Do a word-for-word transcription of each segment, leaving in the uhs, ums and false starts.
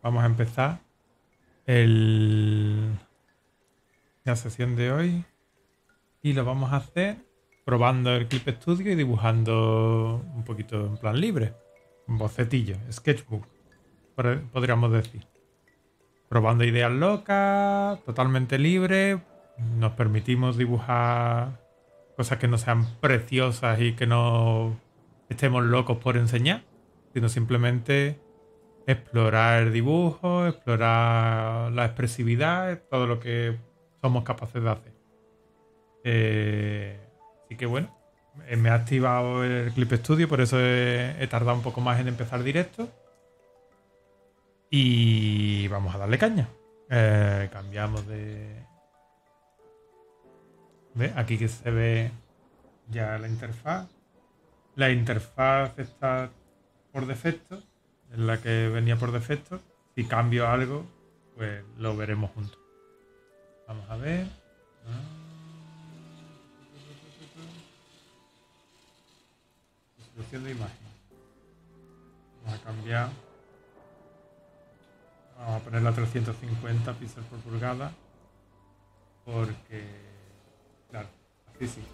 vamos a empezar el, la sesión de hoy y lo vamos a hacer probando el Clip Studio y dibujando un poquito en plan libre. Un bocetillo, sketchbook, podríamos decir. Probando ideas locas, totalmente libre. Nos permitimos dibujar cosas que no sean preciosas y que no estemos locos por enseñar, sino simplemente explorar el dibujo, explorar la expresividad, todo lo que somos capaces de hacer. Eh, así que bueno, eh, me ha activado el Clip Studio, por eso he, he tardado un poco más en empezar directo. Y vamos a darle caña. Eh, cambiamos de... ¿Ve? Aquí que se ve ya la interfaz. La interfaz está por defecto, es la que venía por defecto. Si cambio algo, pues lo veremos juntos. Vamos a ver. Resolución de imagen. Vamos a cambiar. Vamos a ponerla a trescientos cincuenta píxeles por pulgada. Porque, claro, así sí.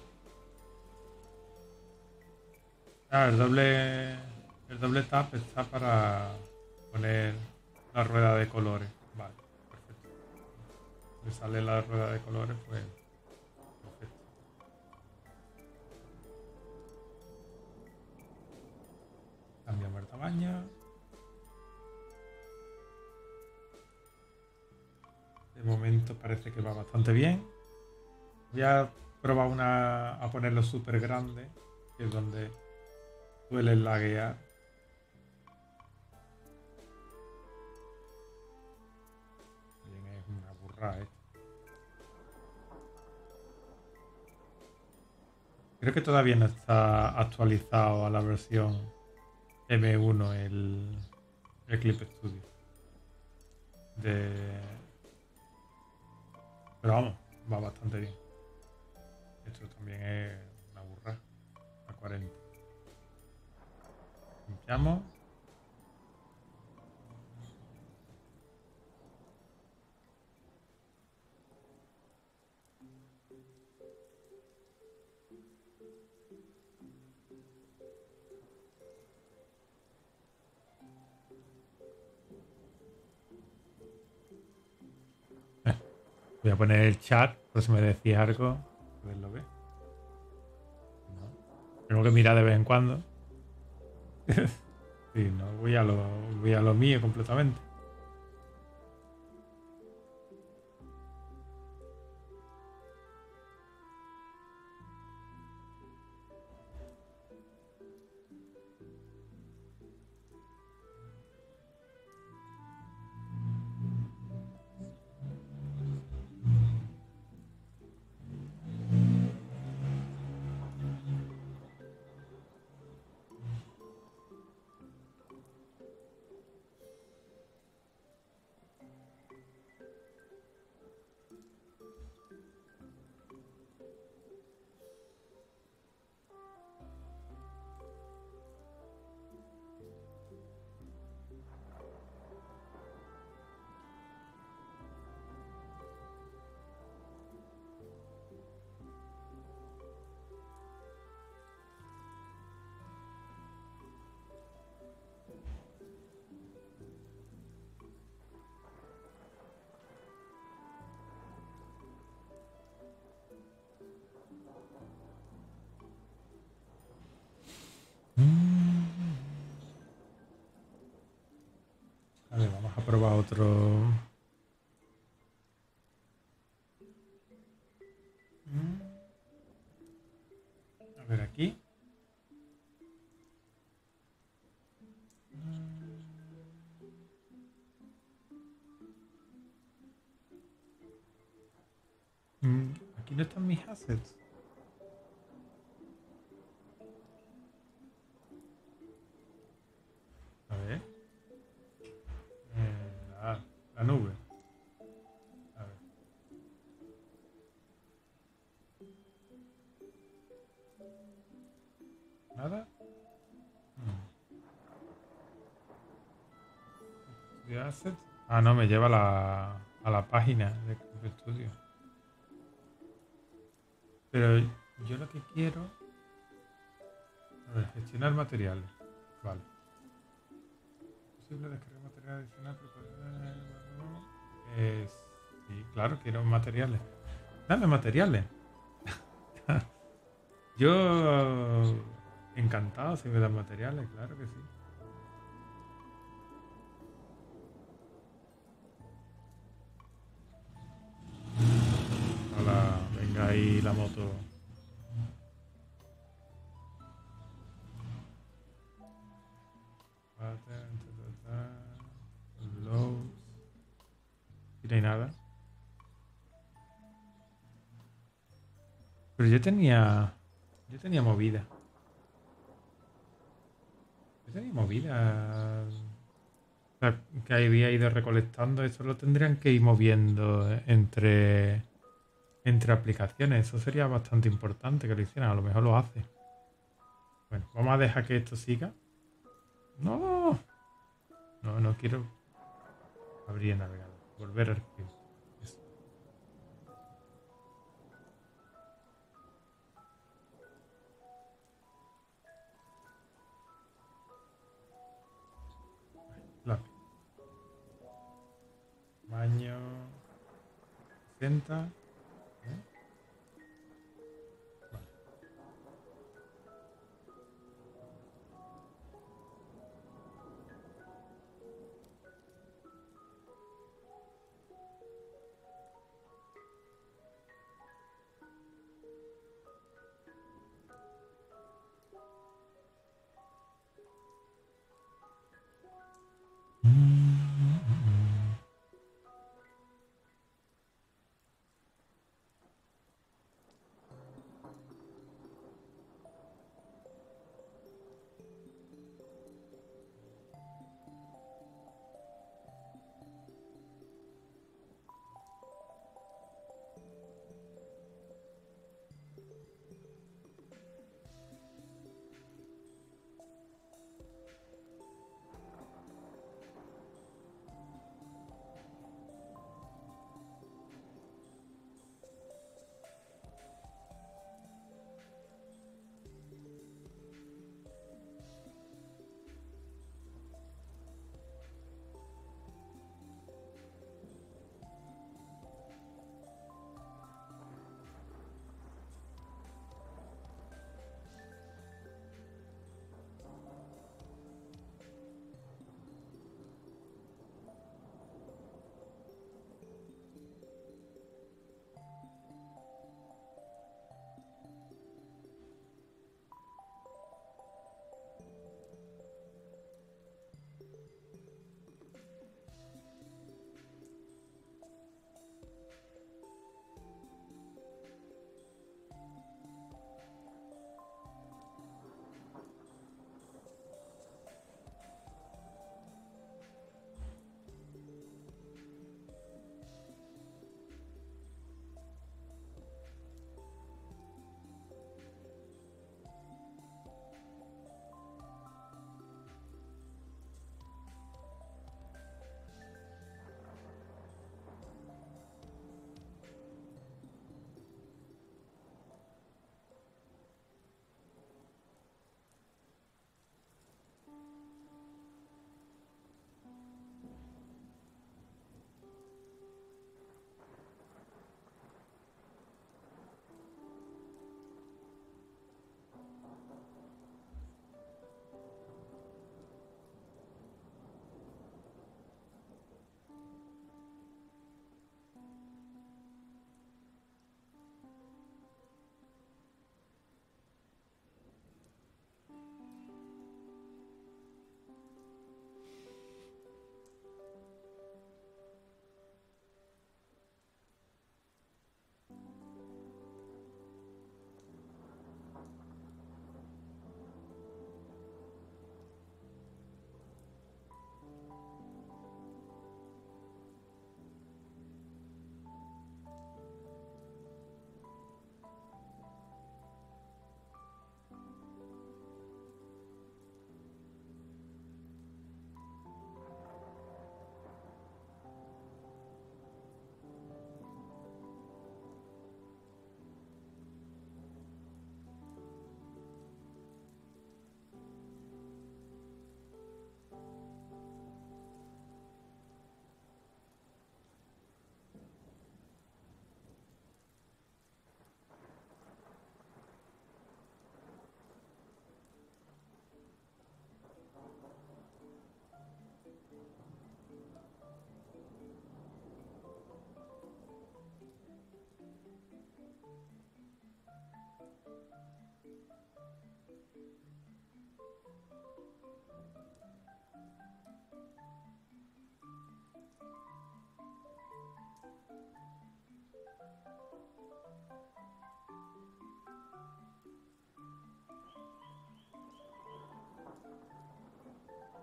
Ah, el doble, el doble tap está para poner la rueda de colores. Vale, perfecto. Me sale la rueda de colores, pues perfecto. Cambiamos el tamaño. De momento parece que va bastante bien. Voy a probar una, a ponerlo súper grande, que es donde suele laguear. Bien, es una burrada esto. Creo que todavía no está actualizado a la versión M uno el, el Clip Studio. De... Pero vamos, va bastante bien. Esto también es una burra. A cuarenta. Limpiamos. Eh, voy a poner el chat por si me decís algo. A ver, lo ve. No. Tengo que mirar de vez en cuando. Sí, no, voy a lo, voy a lo mío completamente. A ver, vamos a probar otro. A ver aquí. Mm, Aquí no están mis assets. A ver. Eh, la, la nube. A ver. ¿Nada? Mm. De Asset. Ah, no, me lleva a la, a la página de Clip Studio. Pero yo lo que quiero... A ver, gestionar materiales. Vale. Posible descargar material adicional. Eh, sí, claro, quiero materiales. Dame materiales. Yo encantado si me dan materiales, claro que sí. Hola, venga ahí la moto. Loads. Y no hay nada. Pero yo tenía. Yo tenía movida. Yo tenía movida. O sea, que había ido recolectando. Eso lo tendrían que ir moviendo entre. Entre aplicaciones. Eso sería bastante importante que lo hicieran. A lo mejor lo hace. Bueno, vamos a dejar que esto siga. No. No, no quiero abrir el navegador. Volver al archivo. Eso. Lápiz. Baño. sesenta. ¿eh? Vale. Mm, mm, mm.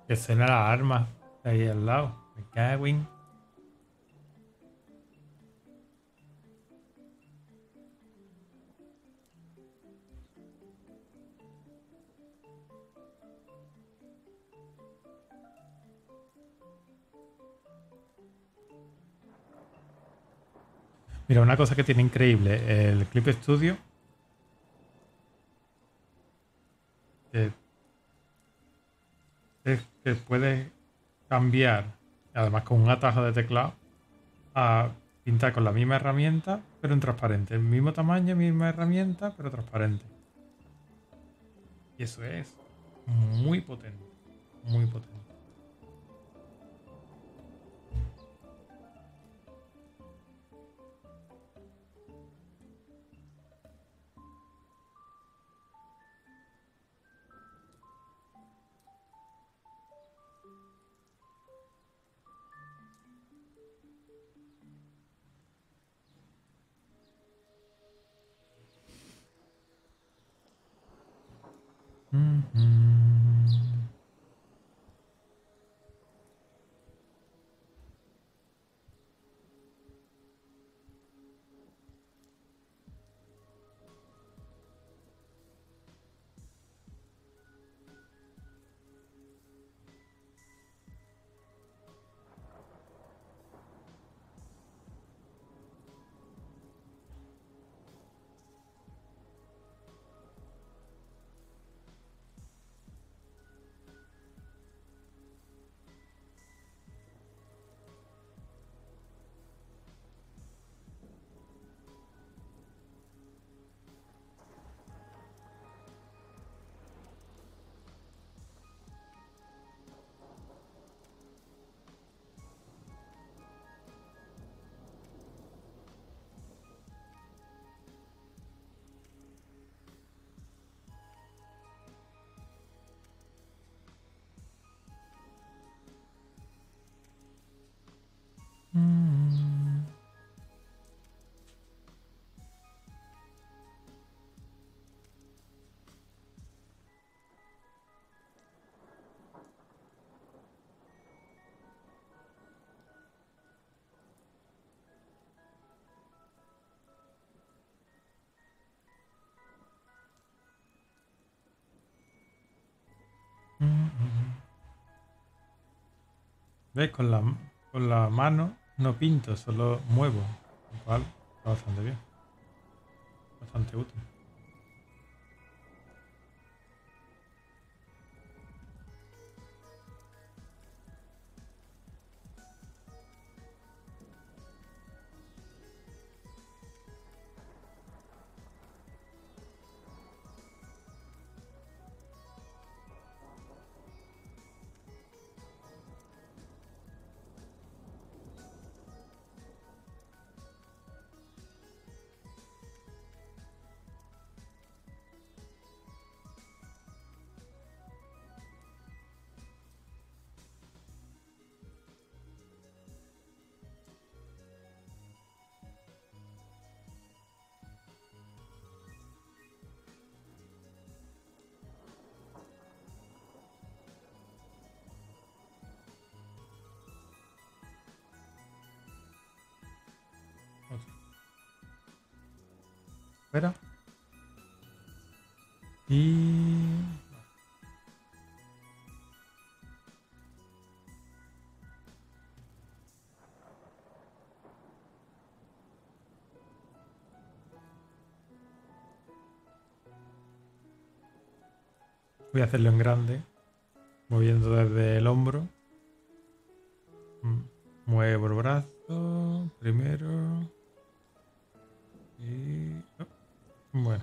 Escena las armas ahí al lado. Me cago en- Mira, una cosa que tiene increíble el Clip Studio, que es que puedes cambiar, además con un atajo de teclado, a pintar con la misma herramienta, pero en transparente. El mismo tamaño, misma herramienta, pero transparente. Y eso es muy potente. Muy potente. Mhm. ¿Ves? Con la, con la mano no pinto, solo muevo. Lo cual está bastante bien. Bastante útil. Otra. Espera. Y... voy a hacerlo en grande, moviendo desde el hombro. Mm, muevo el brazo primero. Y... oh, bueno,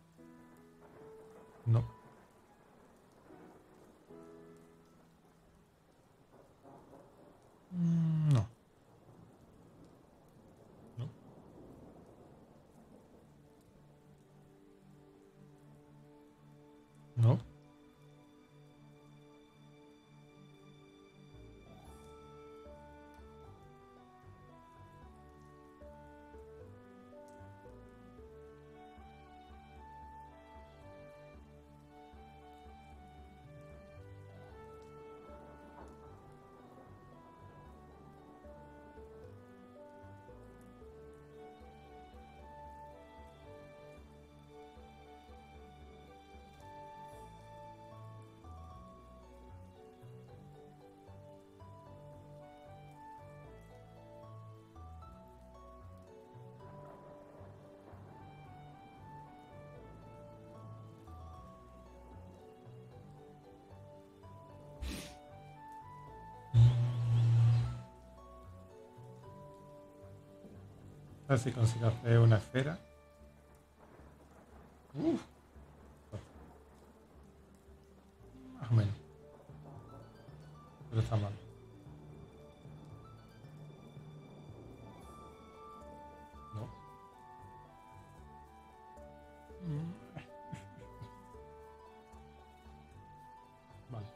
no, Mm, no, no, no. A ver si consigo hacer una esfera. Uf, más o menos. Pero está mal. No. Mm, Vale.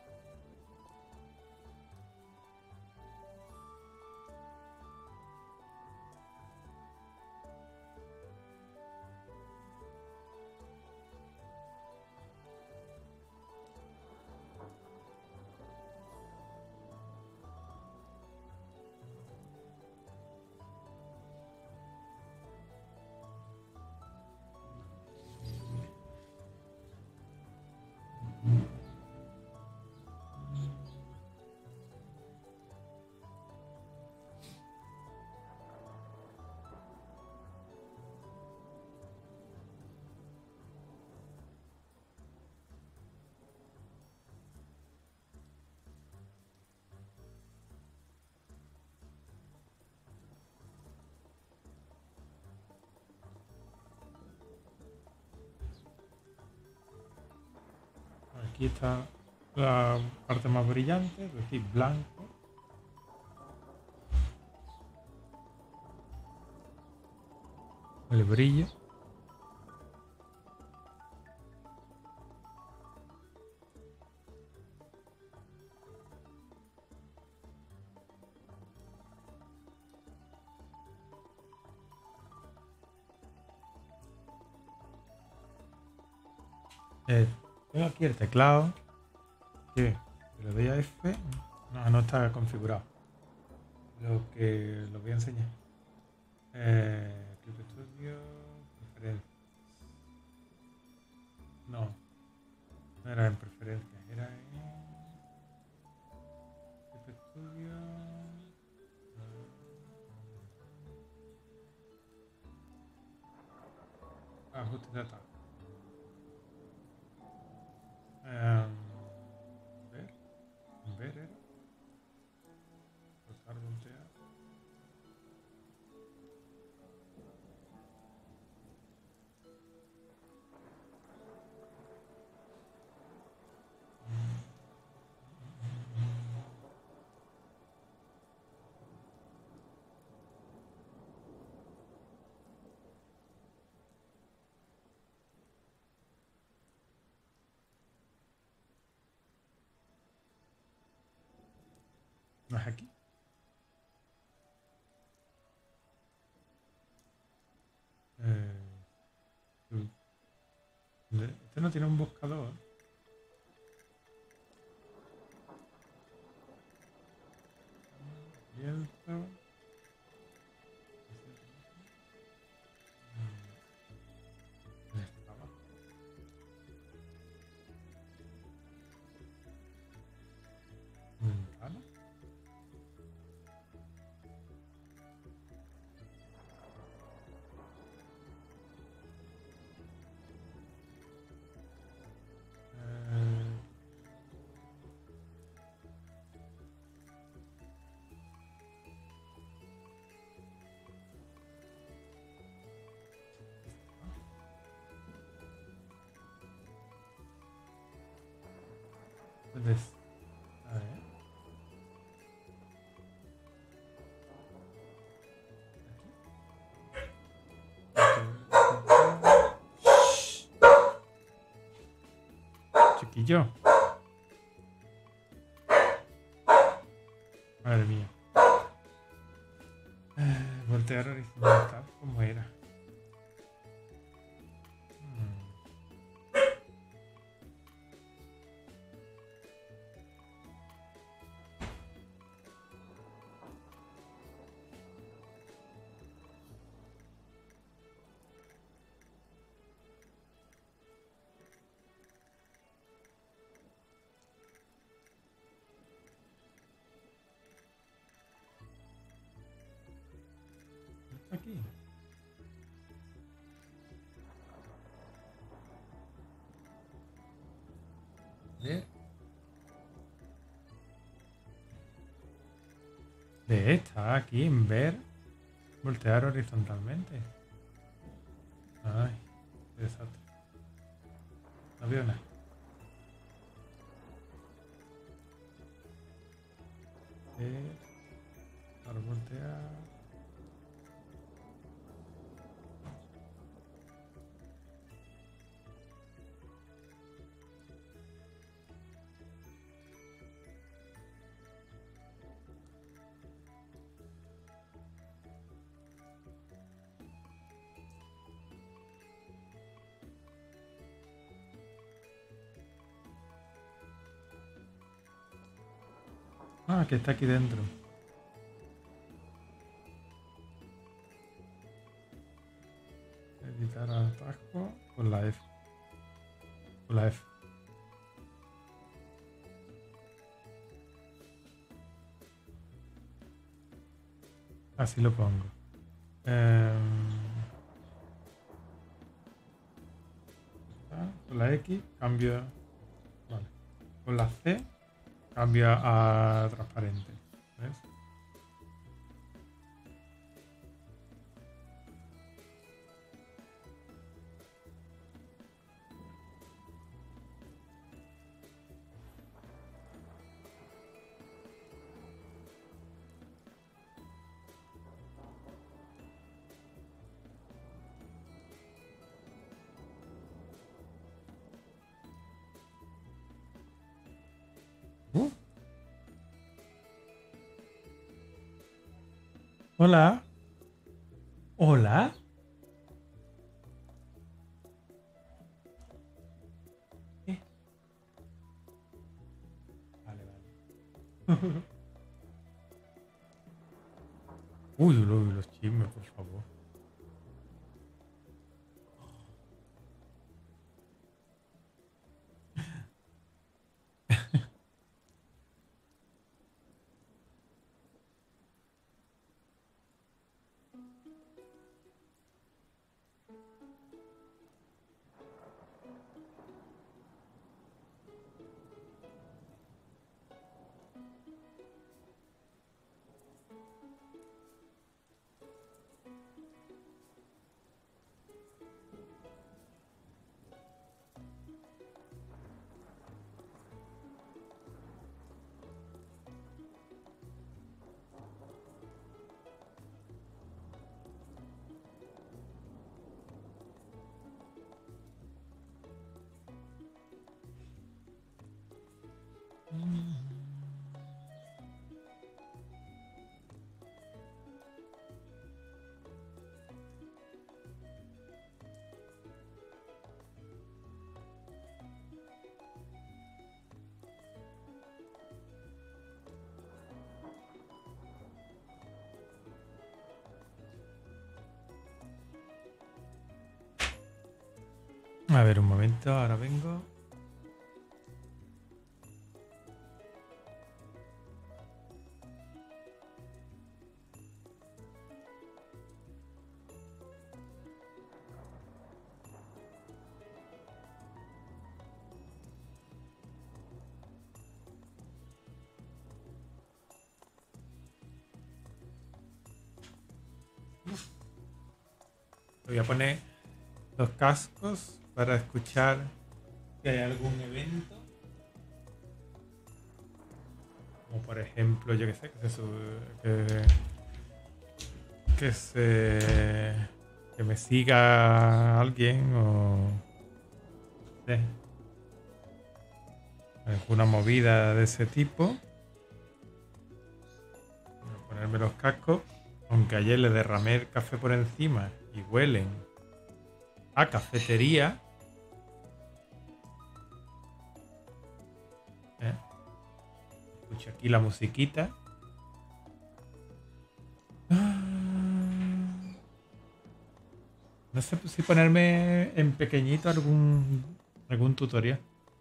Aquí está la parte más brillante, es decir, blanco. El brillo. Eh, tengo aquí el teclado. Que si le doy a F, no, no está configurado. Lo que lo voy a enseñar. Eh, Clip Studio, preferencias. No, no era en preferencias, era en Clip Studio. Ajuste de data. Um, ver, ver era. Rotar, voltear. No es aquí. Eh, este no tiene un buscador. Lienzo. Estaba. Ventana. Eh, Entonces, a ver. Chiquillo. Madre mía. Eh, voltear horizontal, ¿cómo era? Mm, Aquí. De, de esta, aquí en ver. Voltear horizontalmente. Ay, qué desastre. No veo nada. Eh, para voltear. Ah, que está aquí dentro. Editar atasco con la F. Con la F. Así lo pongo. Eh, con la X cambia. Vale. Con la C cambia a transparente. ¿Ves? Uh, hola. Hola. Eh, Vale, vale. Uy, uy, los chismes, por favor. A ver, un momento, ahora vengo. Voy a poner los cascos para escuchar si hay algún evento. Como por ejemplo, yo que sé, que se, que, que se que me siga alguien o no sé, alguna movida de ese tipo. Voy a ponerme los cascos, aunque ayer le derramé el café por encima y huelen a cafetería. ¿Eh? Escucho aquí la musiquita. No sé si ponerme en pequeñito algún, algún tutorial.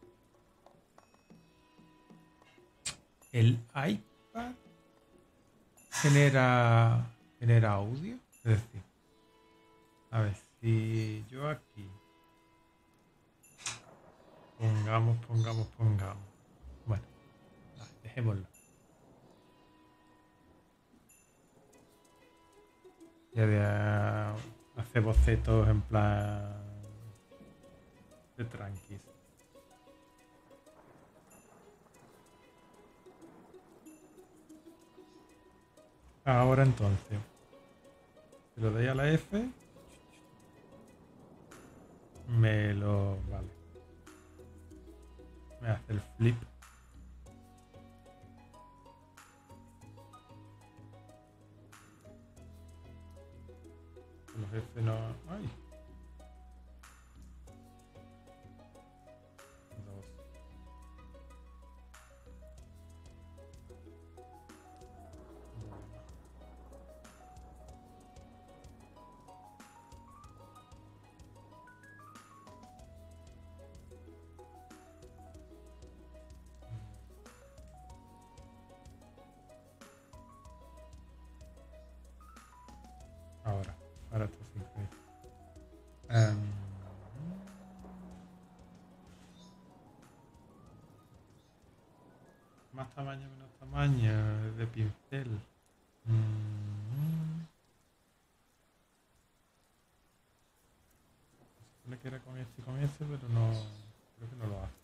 El iPad genera, genera audio. Es decir, a ver, si yo aquí pongamos, pongamos, pongamos. Bueno, dejémoslo. Ya de a- hacer bocetos en plan de tranquis. Ahora entonces, si lo doy a la F, me lo... Vale. Me hace el flip. Los F no... ¡Ay! Dos. Ahora, ahora está sincronizado. Um, más tamaño, menos tamaño de pincel. Mm, se supone que era con este y con este, pero no. Creo que no lo hace.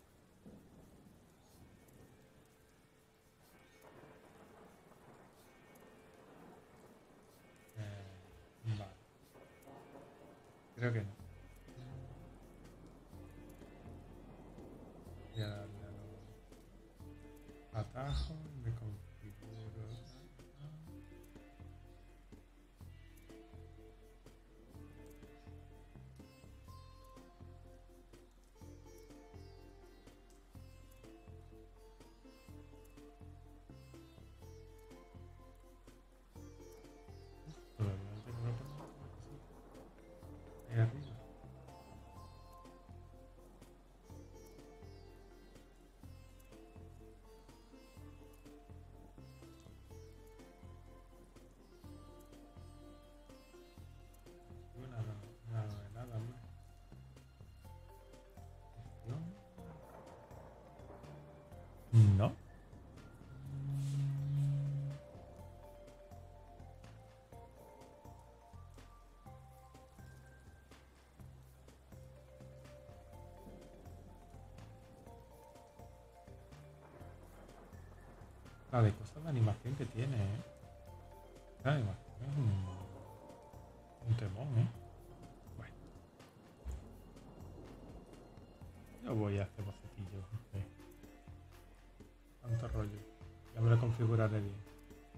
Eh, vale. Creo que no. Voy a darle a los atajos y me configuro. Todavía no tengo que poner una cosita ahí arriba. Bueno, nada, nada de nada, hombre. No. La de cosas de animación que tiene, ¿eh? La animación es un, un temón, ¿eh? Bueno, yo voy a hacer bocetillos. ¿Eh? Tanto rollo. Ya me lo configuraré bien.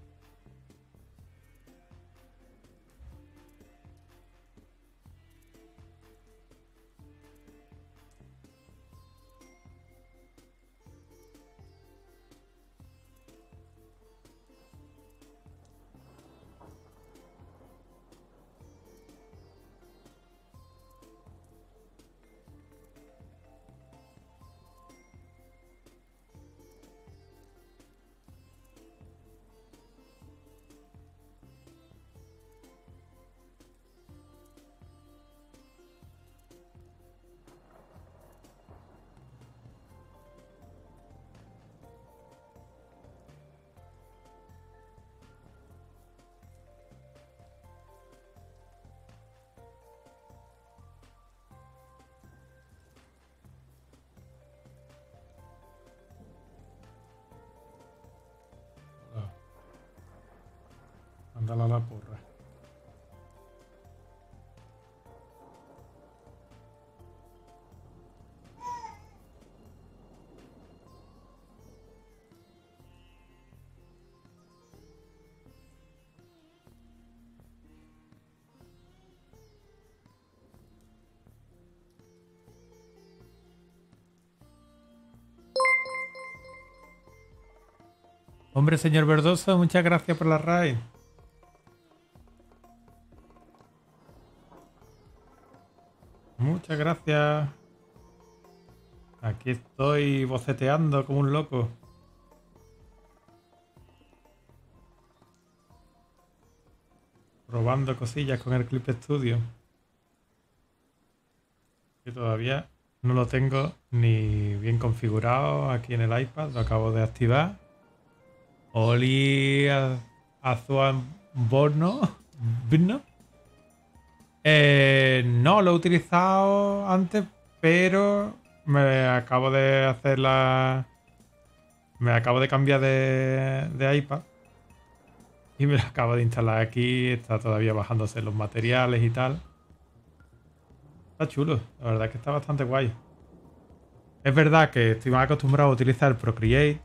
Oh, mándala a la porra. Hombre, señor Verdoso, muchas gracias por la raid. Muchas gracias. Aquí estoy boceteando como un loco. Probando cosillas con el Clip Studio. Que todavía no lo tengo ni bien configurado aquí en el iPad. Lo acabo de activar. Oli Azuan Borno. Borno. Eh, no lo he utilizado antes, pero me acabo de hacer la... Me acabo de cambiar de, de iPad y me lo acabo de instalar aquí. Está todavía bajándose los materiales y tal. Está chulo, la verdad es que está bastante guay. Es verdad que estoy más acostumbrado a utilizar Procreate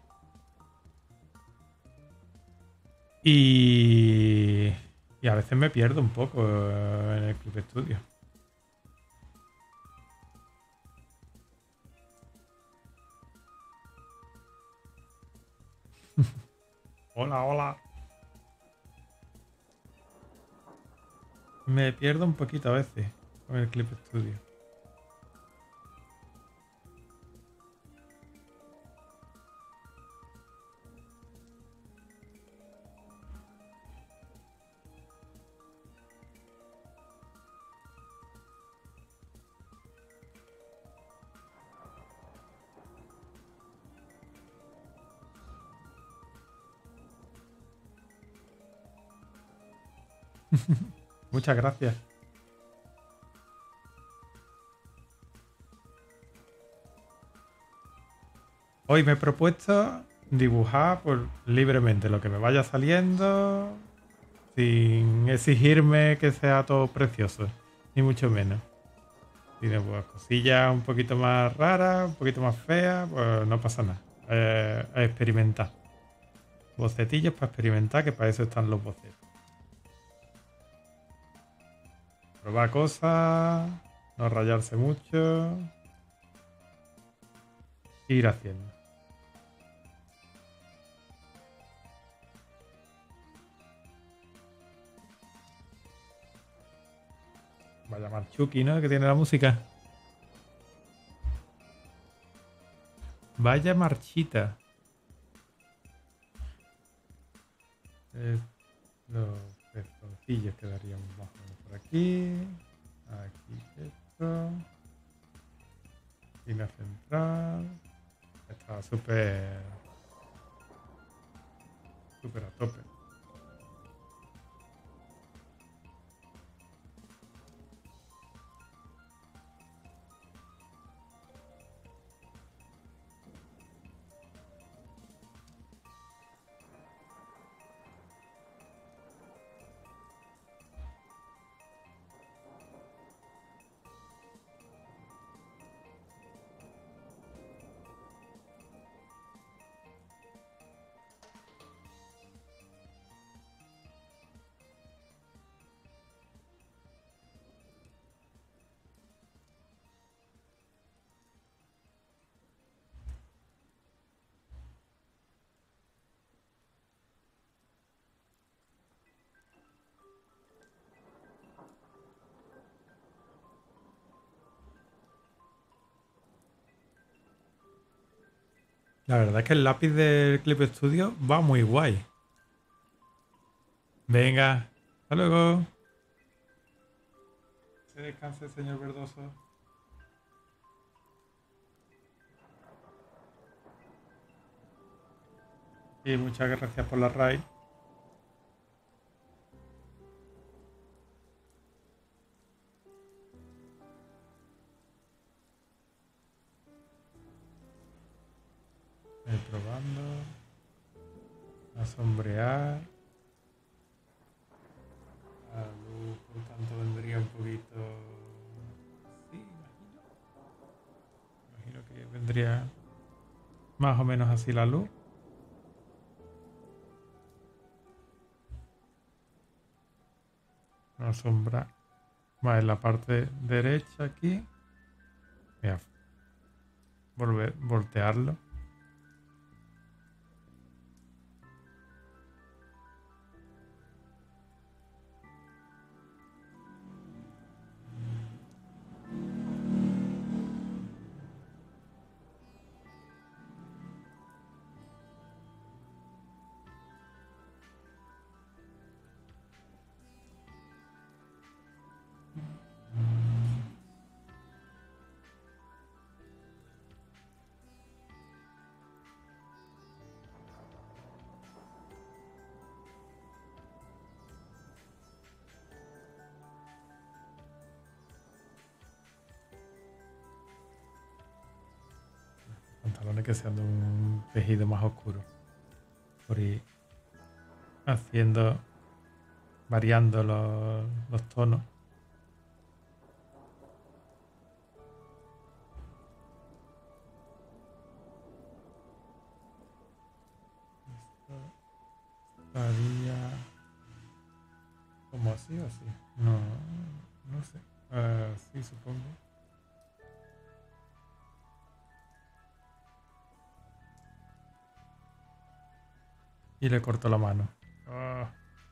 y, y a veces me pierdo un poco en el Clip Studio. Hola, hola. Me pierdo un poquito a veces con el Clip Studio. Muchas gracias. Hoy me he propuesto dibujar pues, libremente lo que me vaya saliendo, sin exigirme que sea todo precioso, ni mucho menos. Tiene pues, cosillas un poquito más raras, un poquito más feas, pues no pasa nada. Eh, a experimentar. Bocetillos para experimentar, que para eso están los bocetos. Probar cosas, no rayarse mucho, ir haciendo. Va a llamar Chucky, ¿no? Que tiene la música. Vaya marchita. Eh, los pezoncillos quedarían más o menos por aquí. Aquí esto. Línea central. Está súper... Súper a tope. La verdad es que el lápiz del Clip Studio va muy guay. Venga, hasta luego. Se descanse, señor Verdoso. Y muchas gracias por la raid. Estoy probando. A sombrear. La luz, por tanto, vendría un poquito... Sí, imagino. Imagino que vendría más o menos así la luz. Una sombra más en la parte derecha aquí. Voy a volver, voltearlo. supone que sea de un tejido más oscuro. Por ir haciendo, variando los, los tonos. Estaría como así o así. No, no sé. Así supongo. Y le corto la mano. Ah.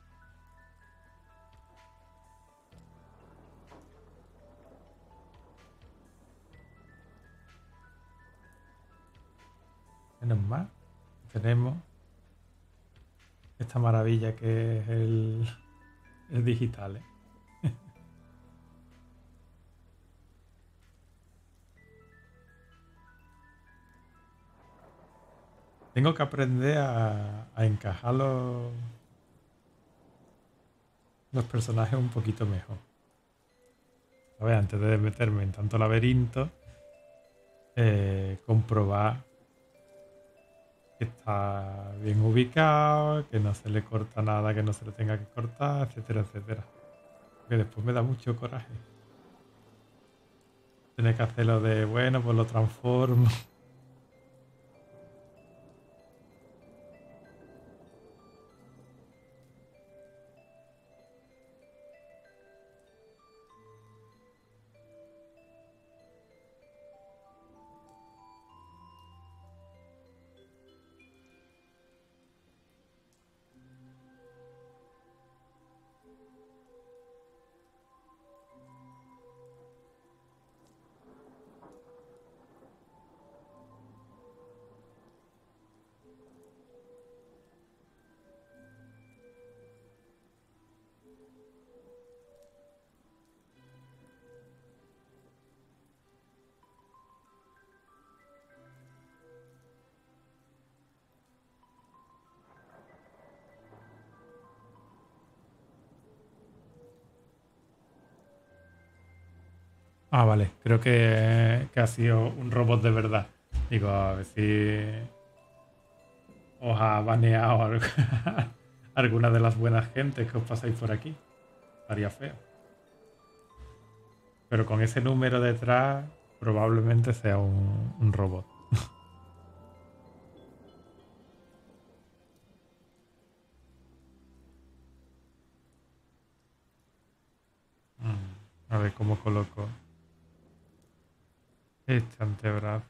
Menos mal. Tenemos esta maravilla que es el, el digital. ¿eh? Tengo que aprender a, a encajar los, los personajes un poquito mejor. A ver, antes de meterme en tanto laberinto, eh, comprobar que está bien ubicado, que no se le corta nada que no se le tenga que cortar, etcétera, etcétera. Que después me da mucho coraje. Tener que hacerlo de, bueno, pues lo transformo. Ah, vale. Creo que, que ha sido un robot de verdad. Digo, a ver si os ha baneado algo- alguna de las buenas gentes que os pasáis por aquí. Estaría feo. Pero con ese número detrás, probablemente sea un, un robot. Mm, A ver cómo coloco este antebrazo.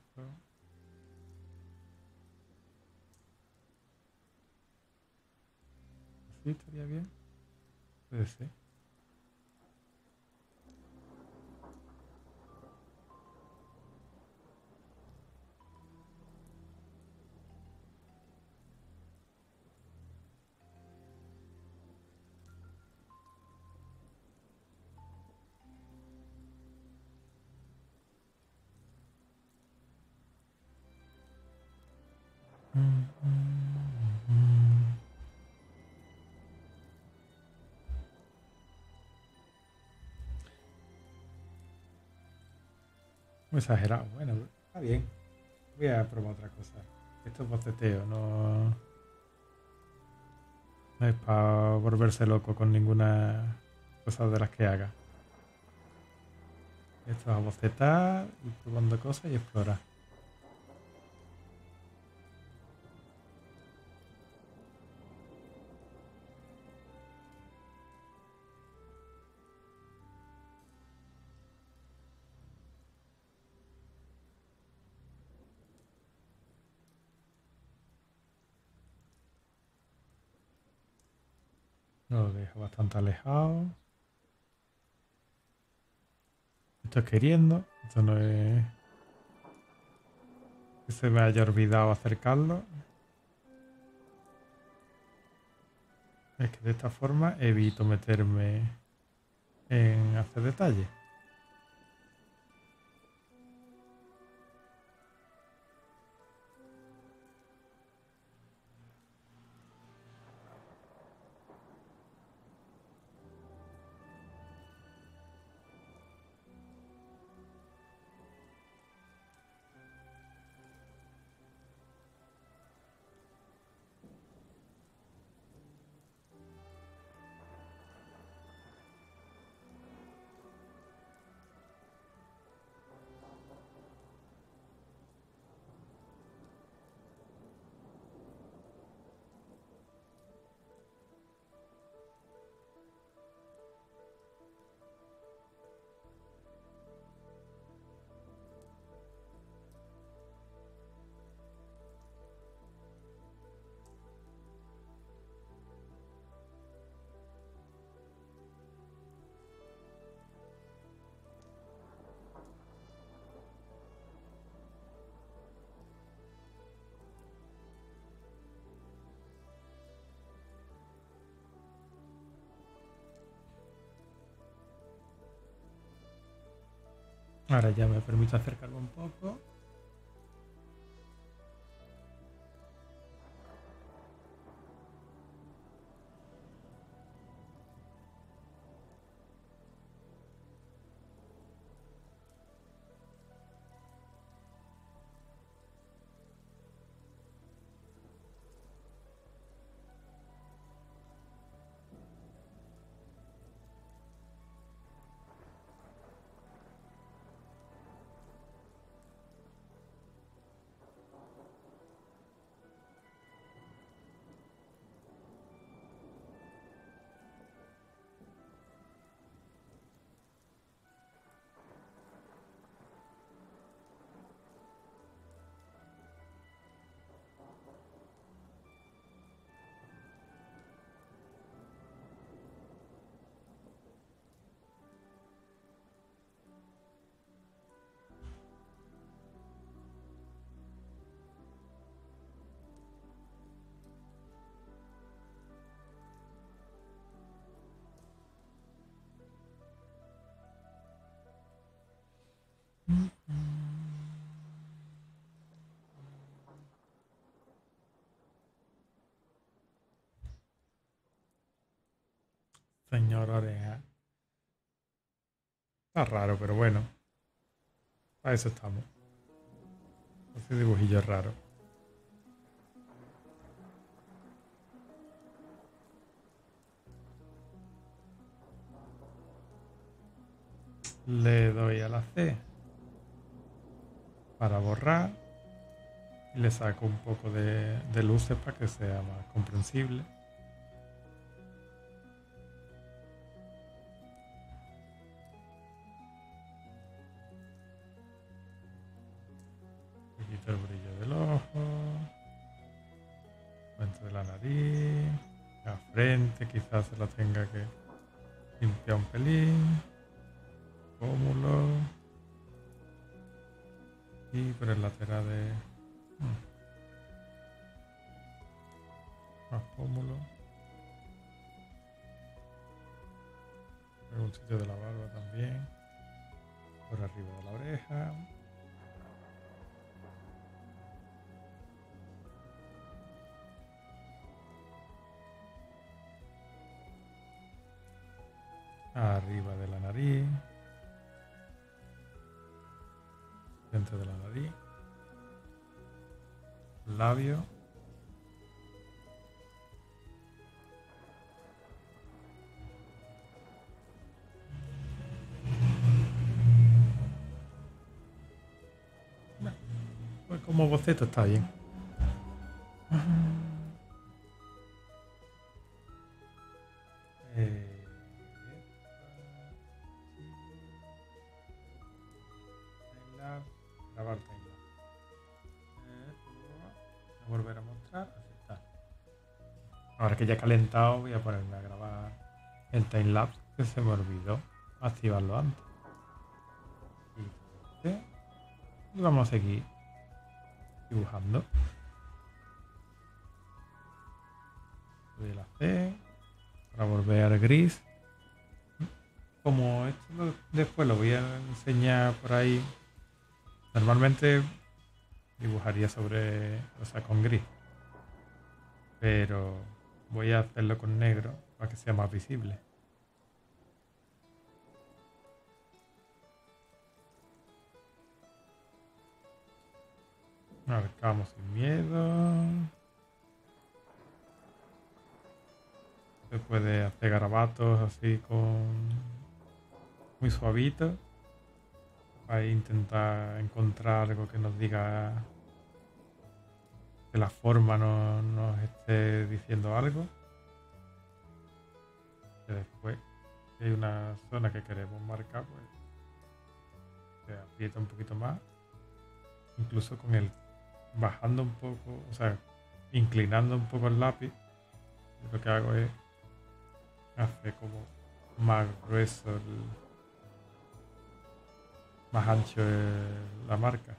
¿Sí estaría bien? Puede ser. Mm, mm, mm. Muy exagerado. Bueno, está bien. Voy a probar otra cosa. Esto es boceteo, no, no es para volverse loco con ninguna cosa de las que haga. Esto es a bocetar, ir probando cosas y explorar. Lo dejo bastante alejado. Esto es queriendo. Esto no es que se me haya olvidado acercarlo. Es que de esta forma evito meterme en hacer detalles. Ahora ya me permite acercarme un poco. Señor Oreja. Está raro, pero bueno. A eso estamos. Ese dibujillo es raro. Le doy a la C para borrar y le saco un poco de, de luces para que sea más comprensible. Le quito el brillo del ojo, dentro de la nariz, la frente quizás se la tenga que limpiar un pelín, pómulo y por el lateral de hmm, más pómulo, por un sitio de la barba también, por arriba de la oreja. Arriba de la nariz, dentro de la nariz, labio, pues como boceto está bien. Eh, Grabar timelapse. Eh, volver a mostrar, aceptar. Ahora que ya he calentado, voy a ponerme a grabar el timelapse que se me olvidó activarlo antes. Y vamos a seguir dibujando. Voy a la C para volver al gris. Como esto lo, después lo voy a enseñar por ahí. Normalmente dibujaría sobre, o sea, con gris, pero voy a hacerlo con negro para que sea más visible. Marcamos sin miedo. Se puede hacer garabatos así con muy suavitos para intentar encontrar algo que nos diga que la forma no nos esté diciendo algo. Que después, si hay una zona que queremos marcar, pues se aprieta un poquito más. Incluso con el bajando un poco, o sea, inclinando un poco el lápiz, lo que hago es hacer como más grueso, el, más ancho el, la marca.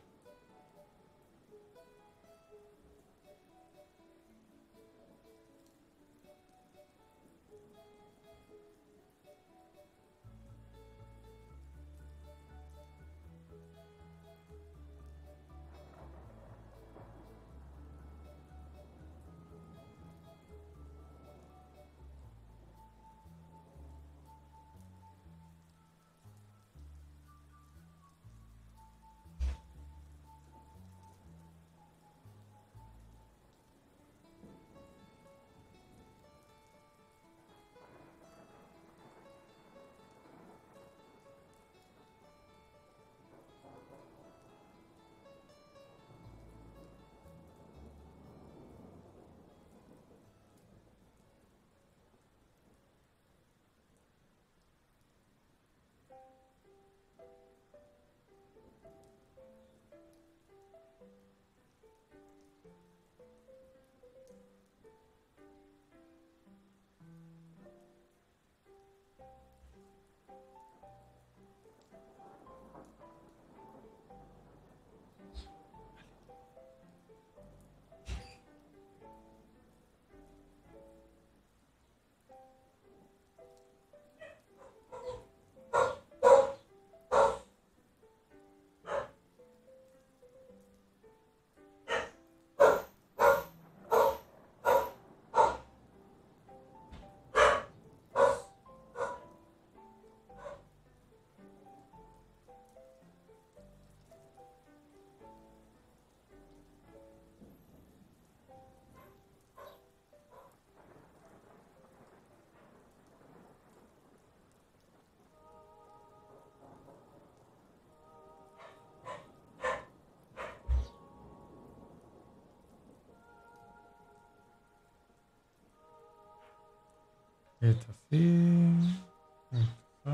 Esto sí. Esto.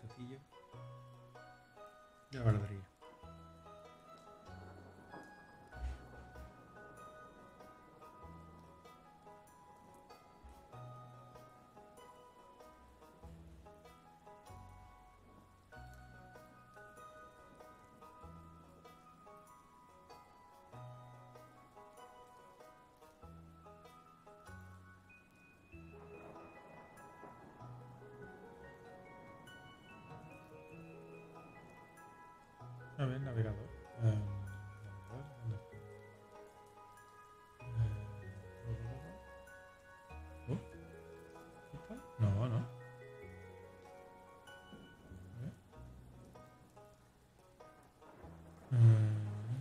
bocetillo. Ya valdría. A ver, navegador. Eh, navegador, ¿dónde está? Eh, oh, ¿qué tal? No, no. A ver. Eh,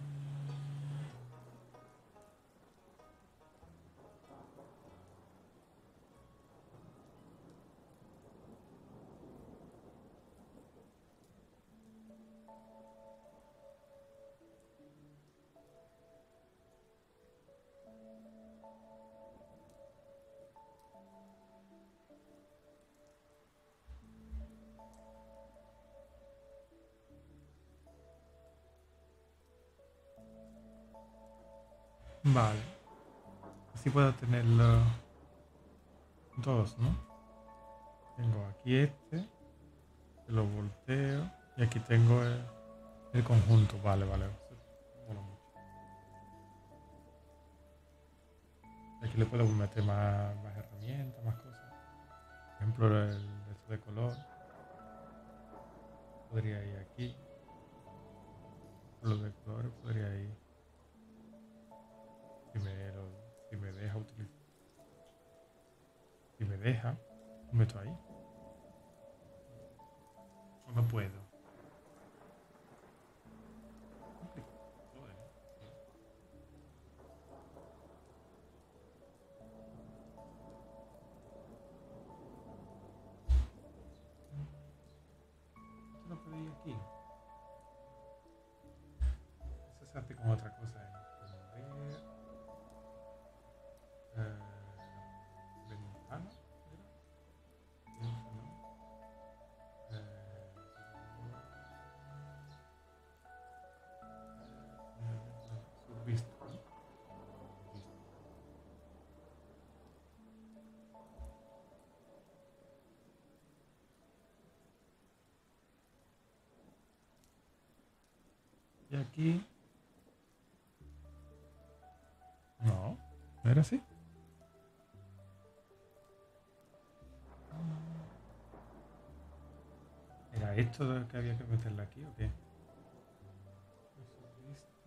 vale. Así puedo tenerlo dos, ¿no? Tengo aquí este, que lo volteo. Y aquí tengo el, el conjunto. Vale, vale. Mola mucho. Aquí le puedo meter más, más herramientas, más cosas. Por ejemplo, el esto de color. Podría ir aquí. Lo de color podría ir. Si me, lo, si me deja utilizar. Si me deja, lo meto ahí. O no puedo. Esto no puede ir aquí. Eso se hace con otra cosa. En mover, eh, ventana. ¿Era? Ventana. Eh, Subvista, ¿no? Subvista. Y aquí. No, ¿no era así? ¿Era esto de que había que meterle aquí o qué? Subvista.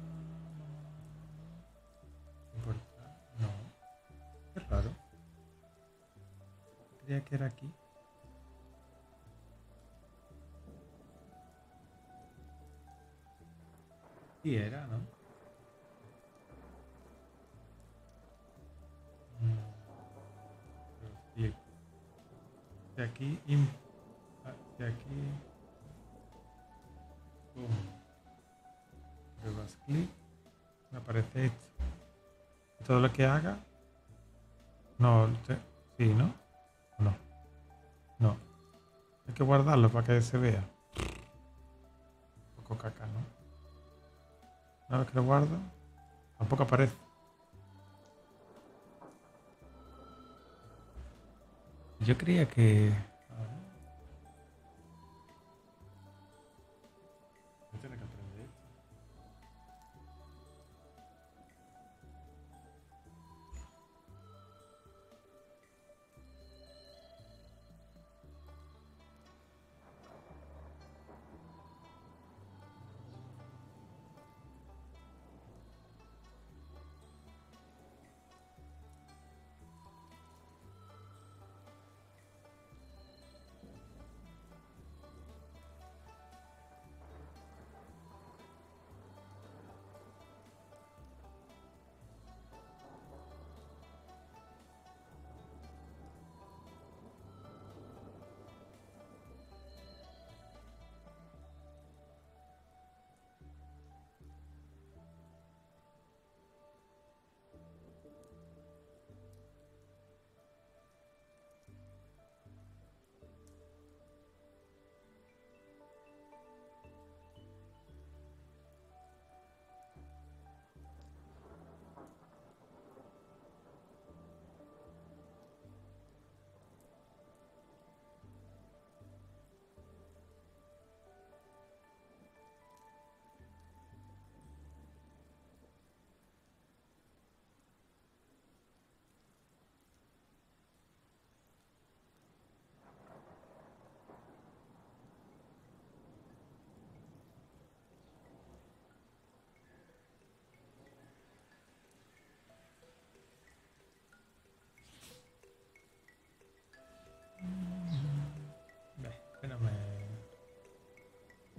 Importar. No. Qué raro. Creía que era aquí. Sí era, ¿no? Mm, pero sí. De aquí. im- ah, De aquí. Pum. Le das clic. Me aparece esto. Todo lo que haga. No, te- sí, ¿no? ¿O no? No. Hay que guardarlo para que se vea. Un poco caca, ¿no? Una vez que lo guardo, tampoco aparece. Yo creía que. A ver, voy a tener que aprender esto.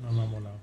No me ha molado.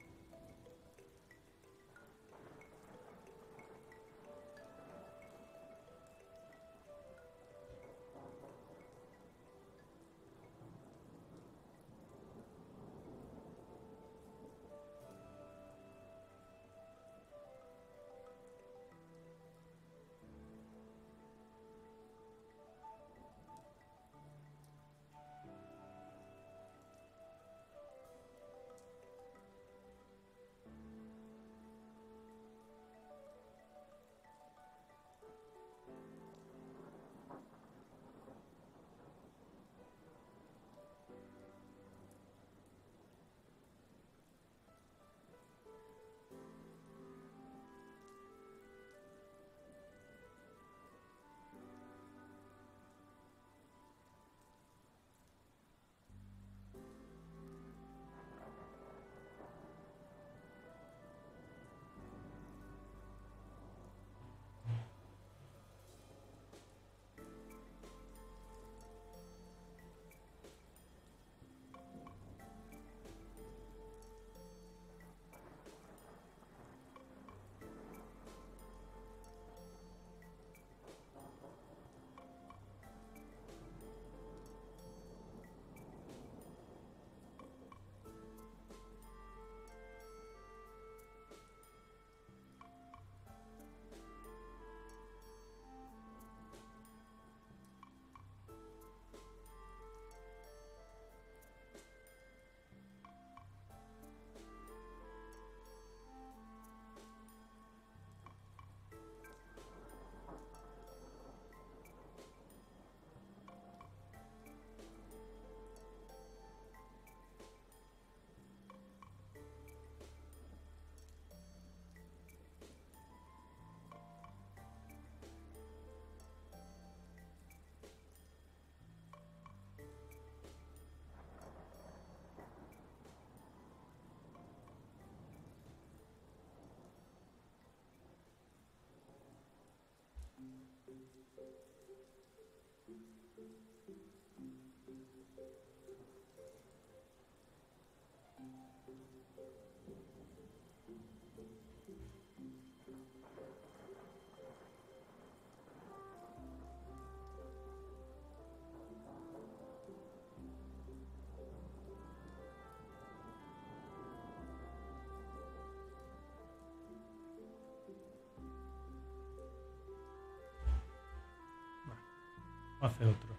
Hace otro.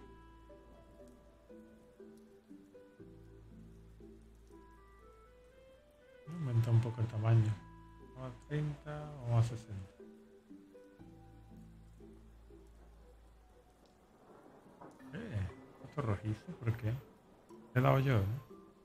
Aumenta un poco el tamaño. Vamos a treinta o a sesenta. Eh, esto rojizo, ¿por qué? He dado yo, ¿eh?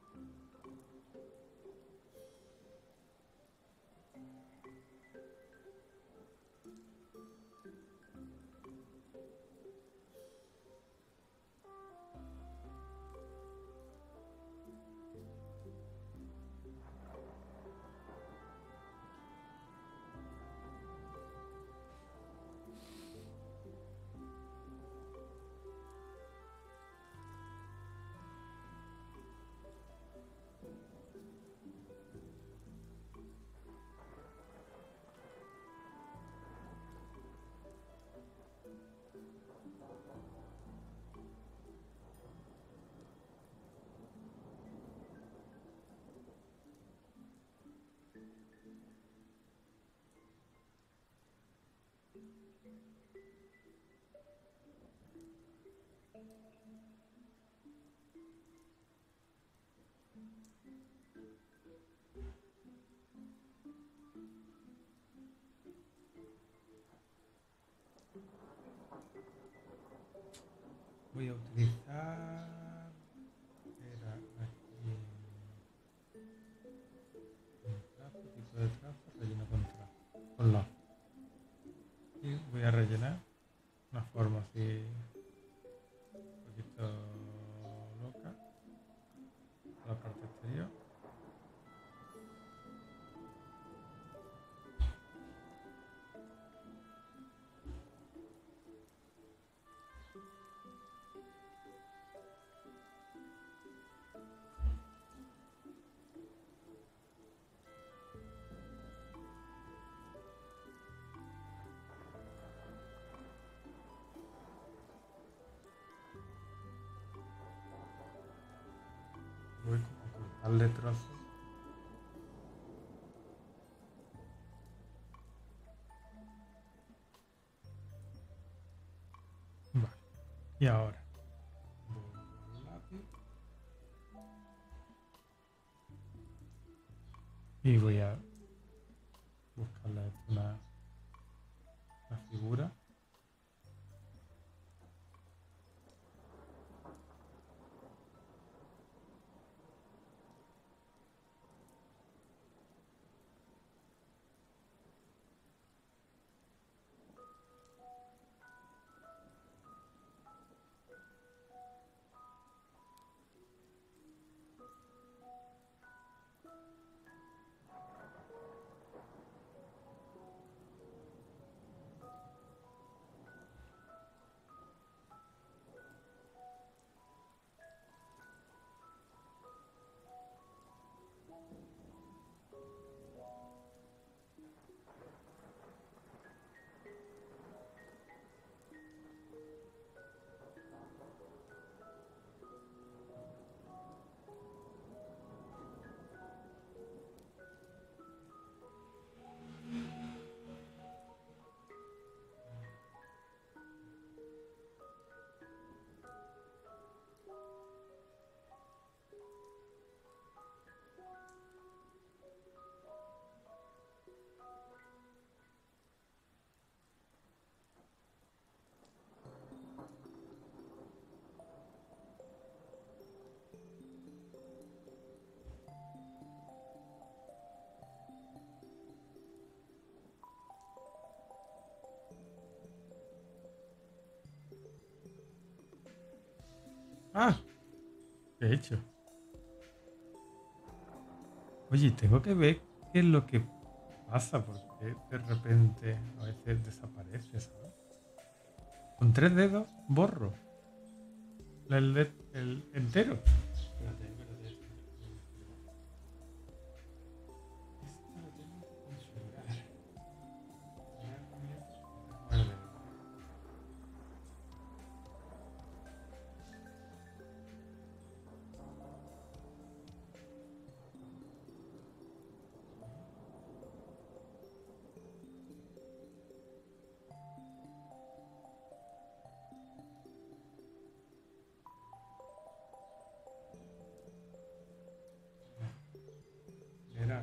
Voy a utilizar... Era aquí... Un trazo, tipo de trazo, relleno con trazo. Con lazo. Y voy a rellenar una forma así... Un poquito loca. La parte exterior. cortarle trozos. Vale. Y ahora voy al lápiz y voy a buscarle una, una figura. ¡Ah! ¿Qué he hecho? Oye, tengo que ver qué es lo que pasa, porque de repente a veces desaparece, ¿sabes? Con tres dedos borro el, de- el entero. Espérate, espérate. Esto lo tengo que configurar. Vale. Era.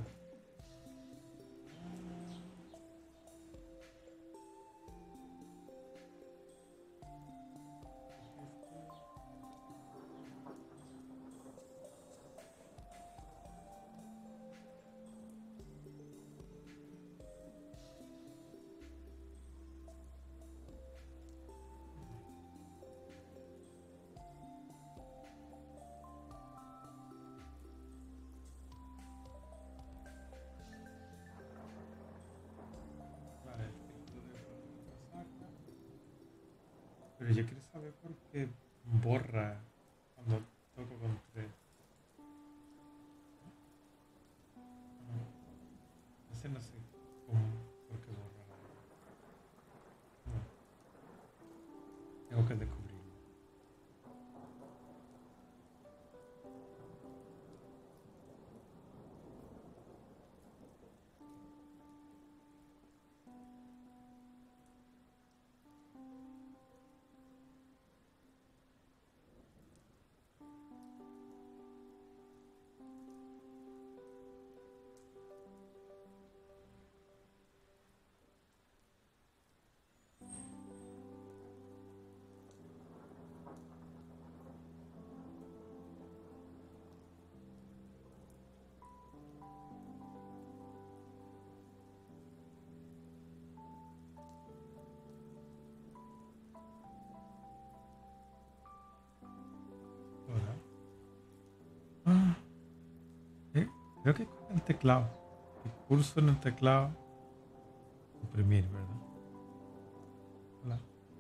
Vale, esto de saca. Pero yo quiero saber por qué borra cuando toco con tres. No sé, no sé cómo, por qué borra. No, tengo que descubrirlo. Hola. Ah, eh, creo que con el teclado. El pulso en el teclado. Suprimir, ¿verdad? Hola.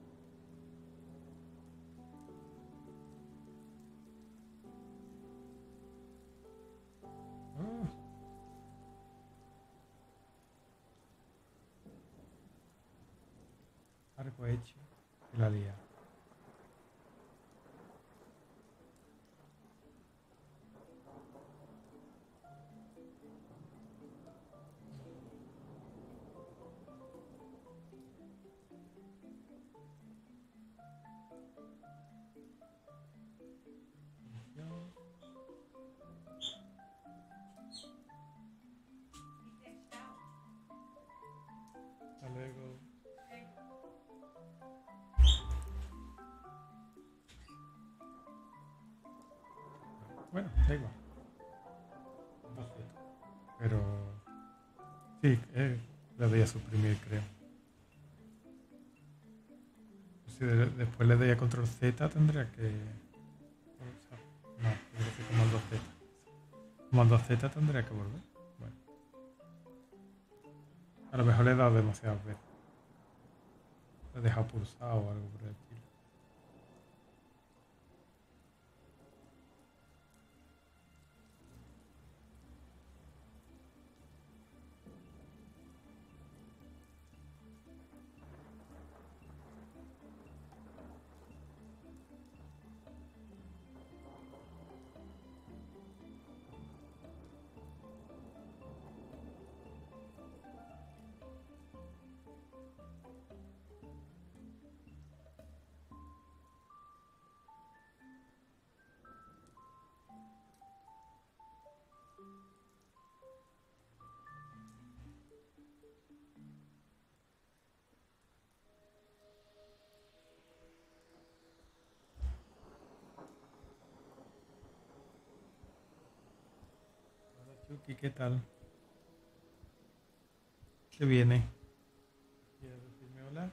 Ah, algo hecho. Y la lía. Bueno, da igual. Dos Z. Pero... Sí, eh, le doy a suprimir, creo. Si de- después le doy a control Z, tendría que... o sea, no, tendría que comando Z. Comando Z tendría que volver. Bueno, a lo mejor le he dado demasiadas veces. Le he dejado pulsado o algo por el estilo. Hola Chucky, ¿qué tal? ¿Qué viene? ¿Quieres decirme hola?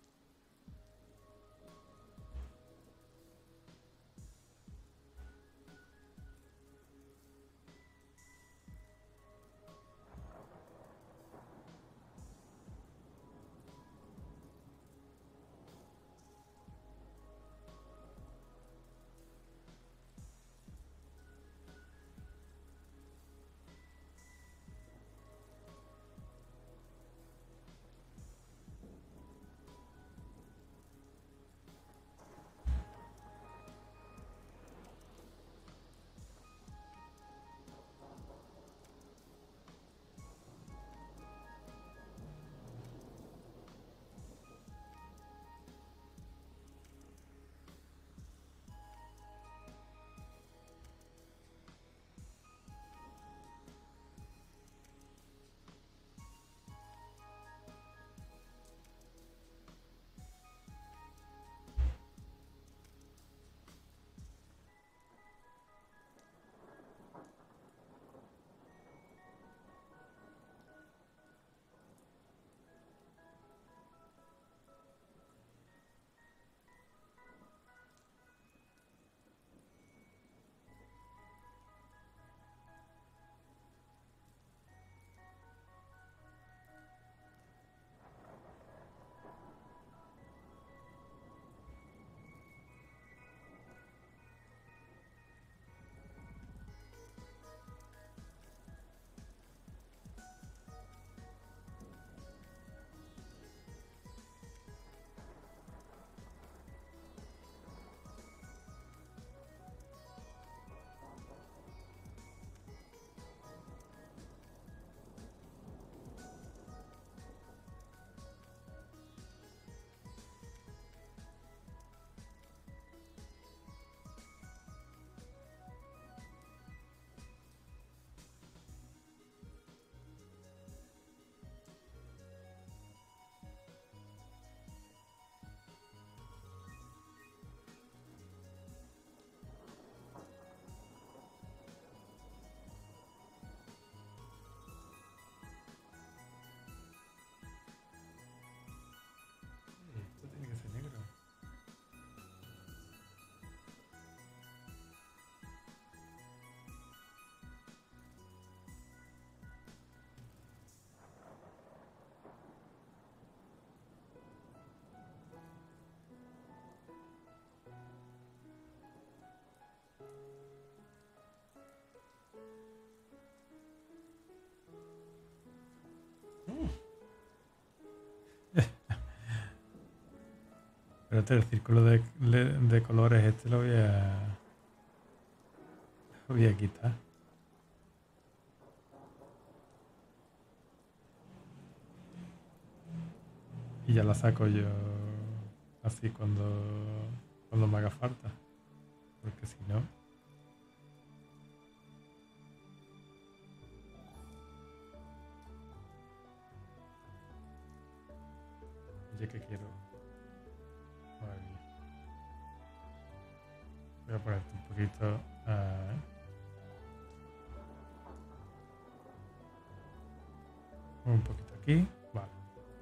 Sí, esto tiene que ser negro. Espérate, el círculo de, le- de colores este lo voy a, lo voy a quitar. Y ya la saco yo así cuando, cuando me haga falta. Porque si no... Oye, que quiero... Madre mía. Voy a ponerte un poquito... ah, Un poquito aquí. Vale.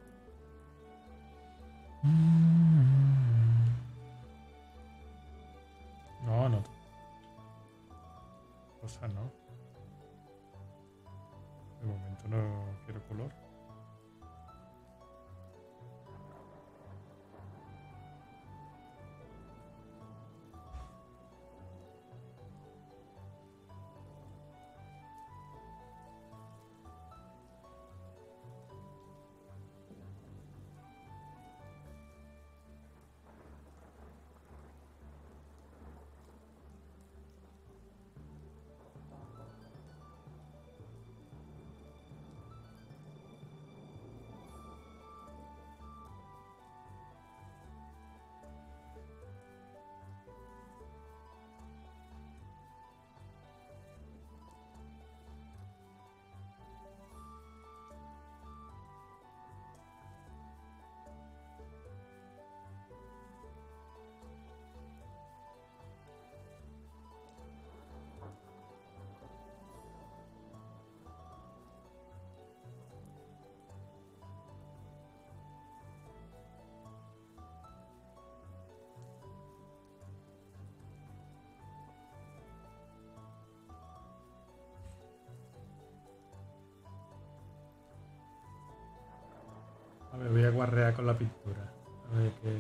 No, no. Cosa no. De momento no quiero color. A ver, voy a guarrear con la pintura. A ver qué.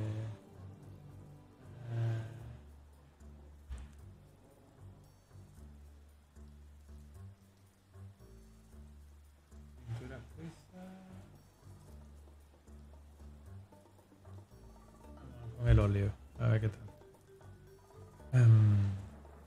eh, Pintura espesa. Vamos con el óleo. A ver qué tal. Em,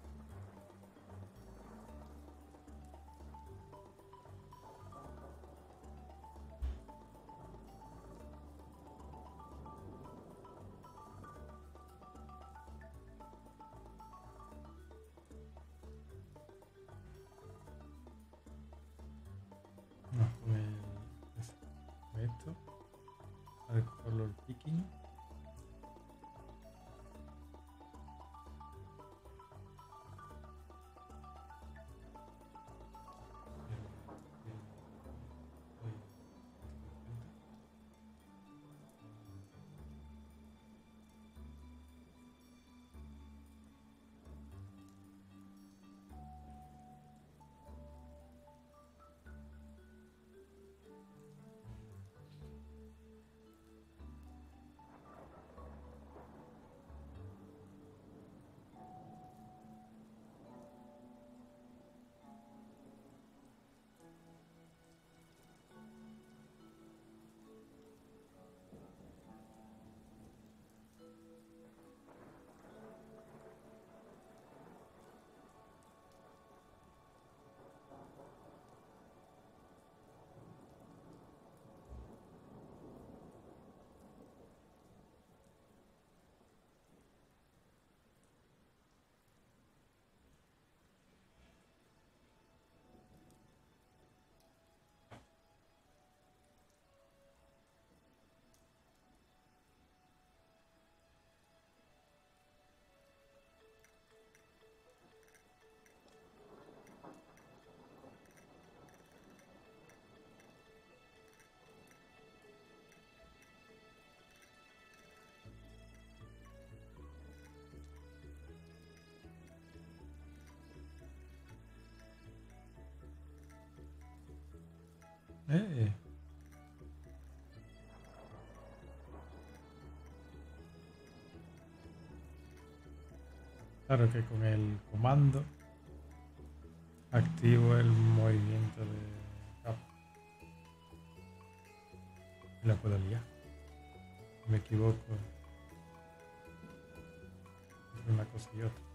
vamos con el. ese, con esto. A ver, color picking. Eh, claro que con el comando activo el movimiento de capa. Y la puedo liar. Me equivoco entre una cosa y otra.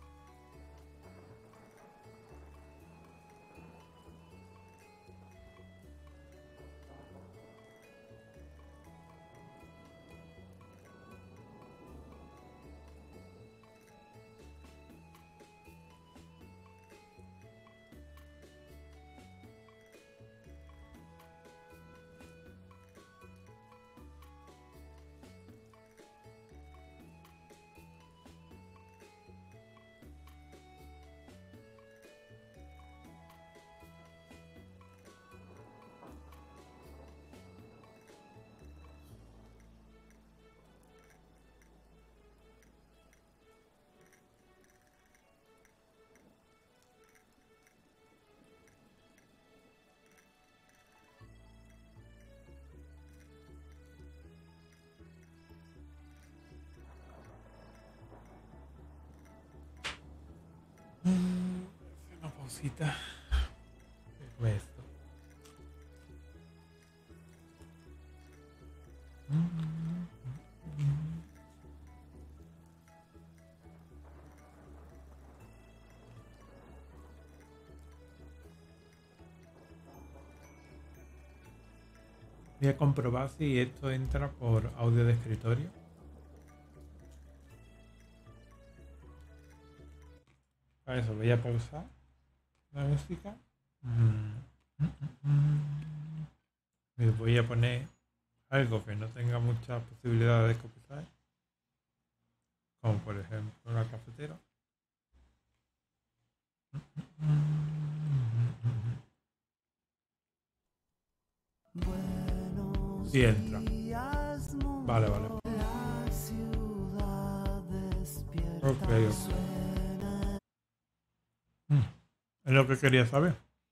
cosita. Pero esto. Voy a comprobar si esto entra por audio de escritorio. Para eso voy a pausar la música. Y voy a poner algo que no tenga muchas posibilidades de copyright, como por ejemplo la cafetera. Sí entra. Vale, vale. Ok, ok. Mm, Es lo que quería saber.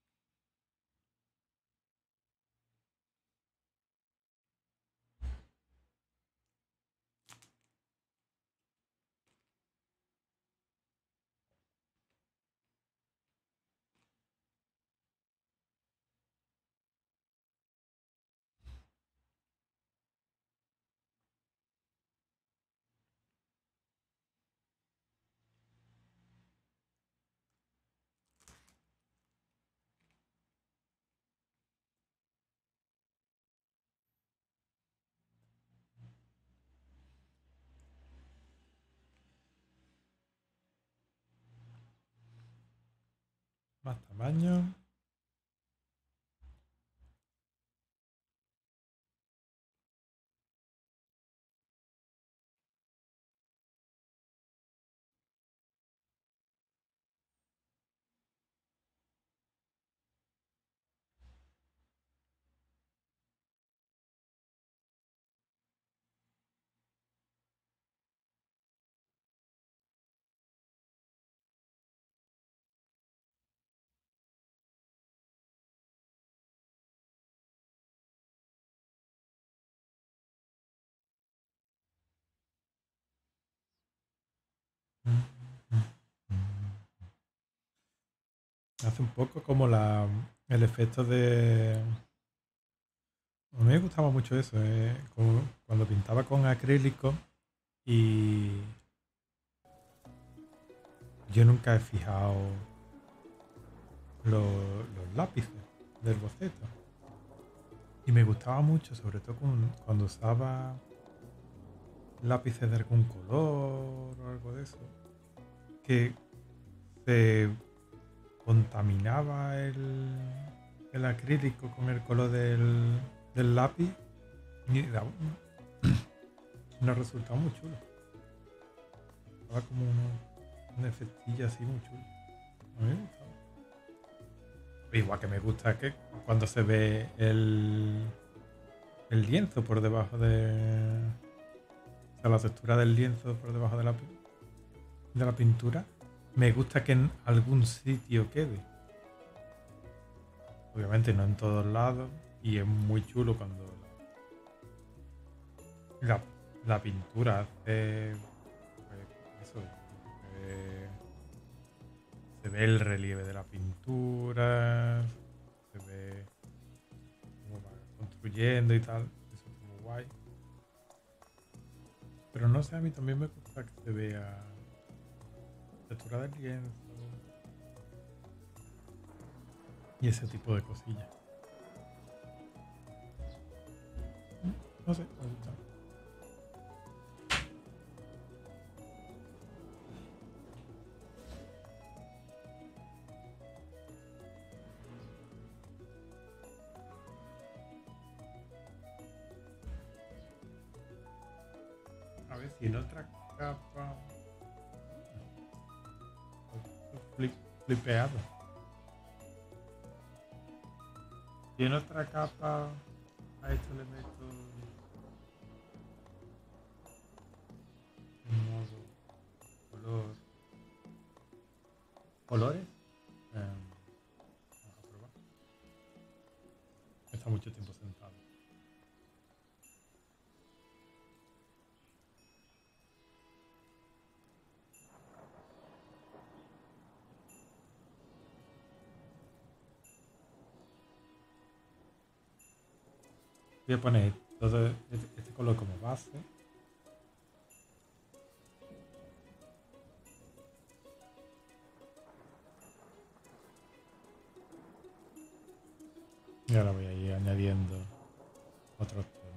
Más tamaño. Hace un poco como la, el efecto de... A mí me gustaba mucho eso, eh, como cuando pintaba con acrílico y yo nunca he fijado los, los lápices del boceto. Y me gustaba mucho, sobre todo con- cuando usaba lápices de algún color o algo de eso, que se contaminaba el, el acrílico con el color del, del lápiz y daba un, unos resultados muy chulos. Daba como uno- un efectillo así muy chulo. A mí me gustaba. Igual que me gusta que cuando se ve el, el lienzo por debajo de... O sea, la textura del lienzo por debajo de la, pi- de la pintura, me gusta que en algún sitio quede. Obviamente no en todos lados. Y es muy chulo cuando la, la pintura hace... Pues, eso. eh, se ve el relieve de la pintura. Se ve cómo va construyendo y tal. Eso es muy guay. Pero no sé, a mí también me gusta que se vea la textura del lienzo y ese tipo de cosillas. No sé, me gusta. A ver si en otra capa. Flip, flipeado. Si en otra capa a esto le meto un modo color. ¿Colores? Eh, vamos a probar. Está mucho tiempo sentado. Voy a poner todo este, este color como base. Y ahora voy a ir añadiendo otros tonos.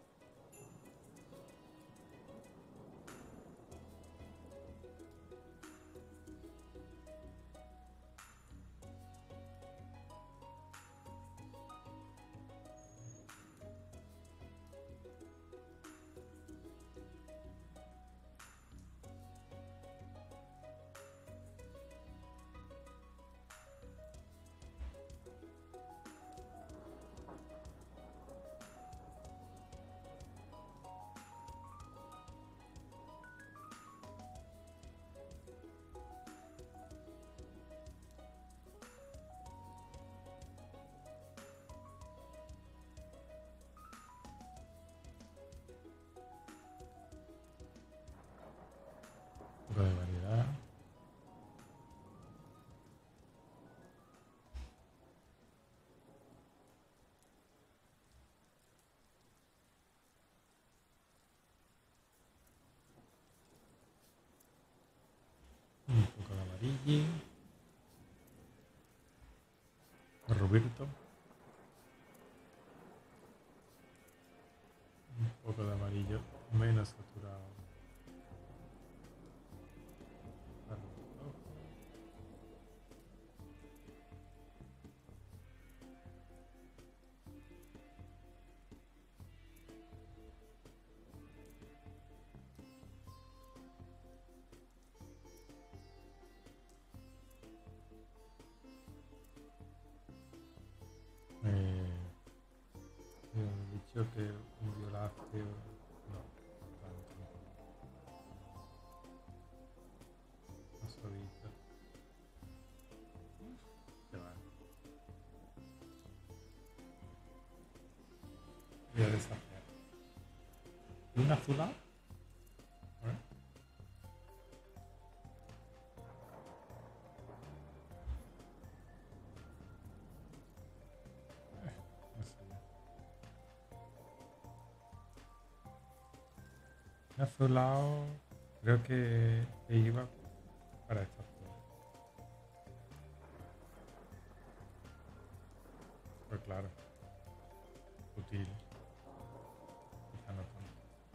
Un poco de variedad. Un poco de amarillo. Roberto. Un poco de amarillo menos saturado. Eh, he dicho que un violáceo no, tanto, no suavito. Qué va. Voy a desafiar. ¿Y un azulado? A ver. No sé. Un azulado creo que que iba para esta zona. Pues claro, útil. Quizá no tanto.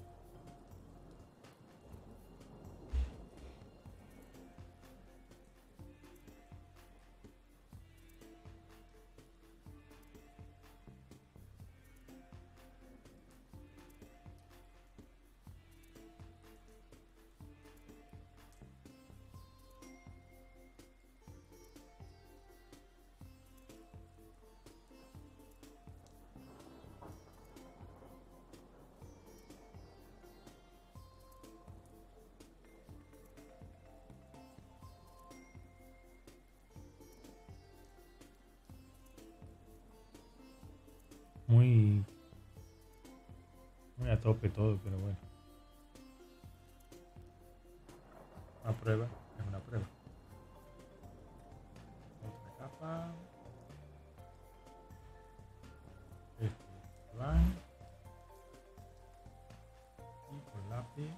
Muy, muy a tope todo, pero bueno. Una prueba es una prueba. Otra capa. Este van. Y con lápiz.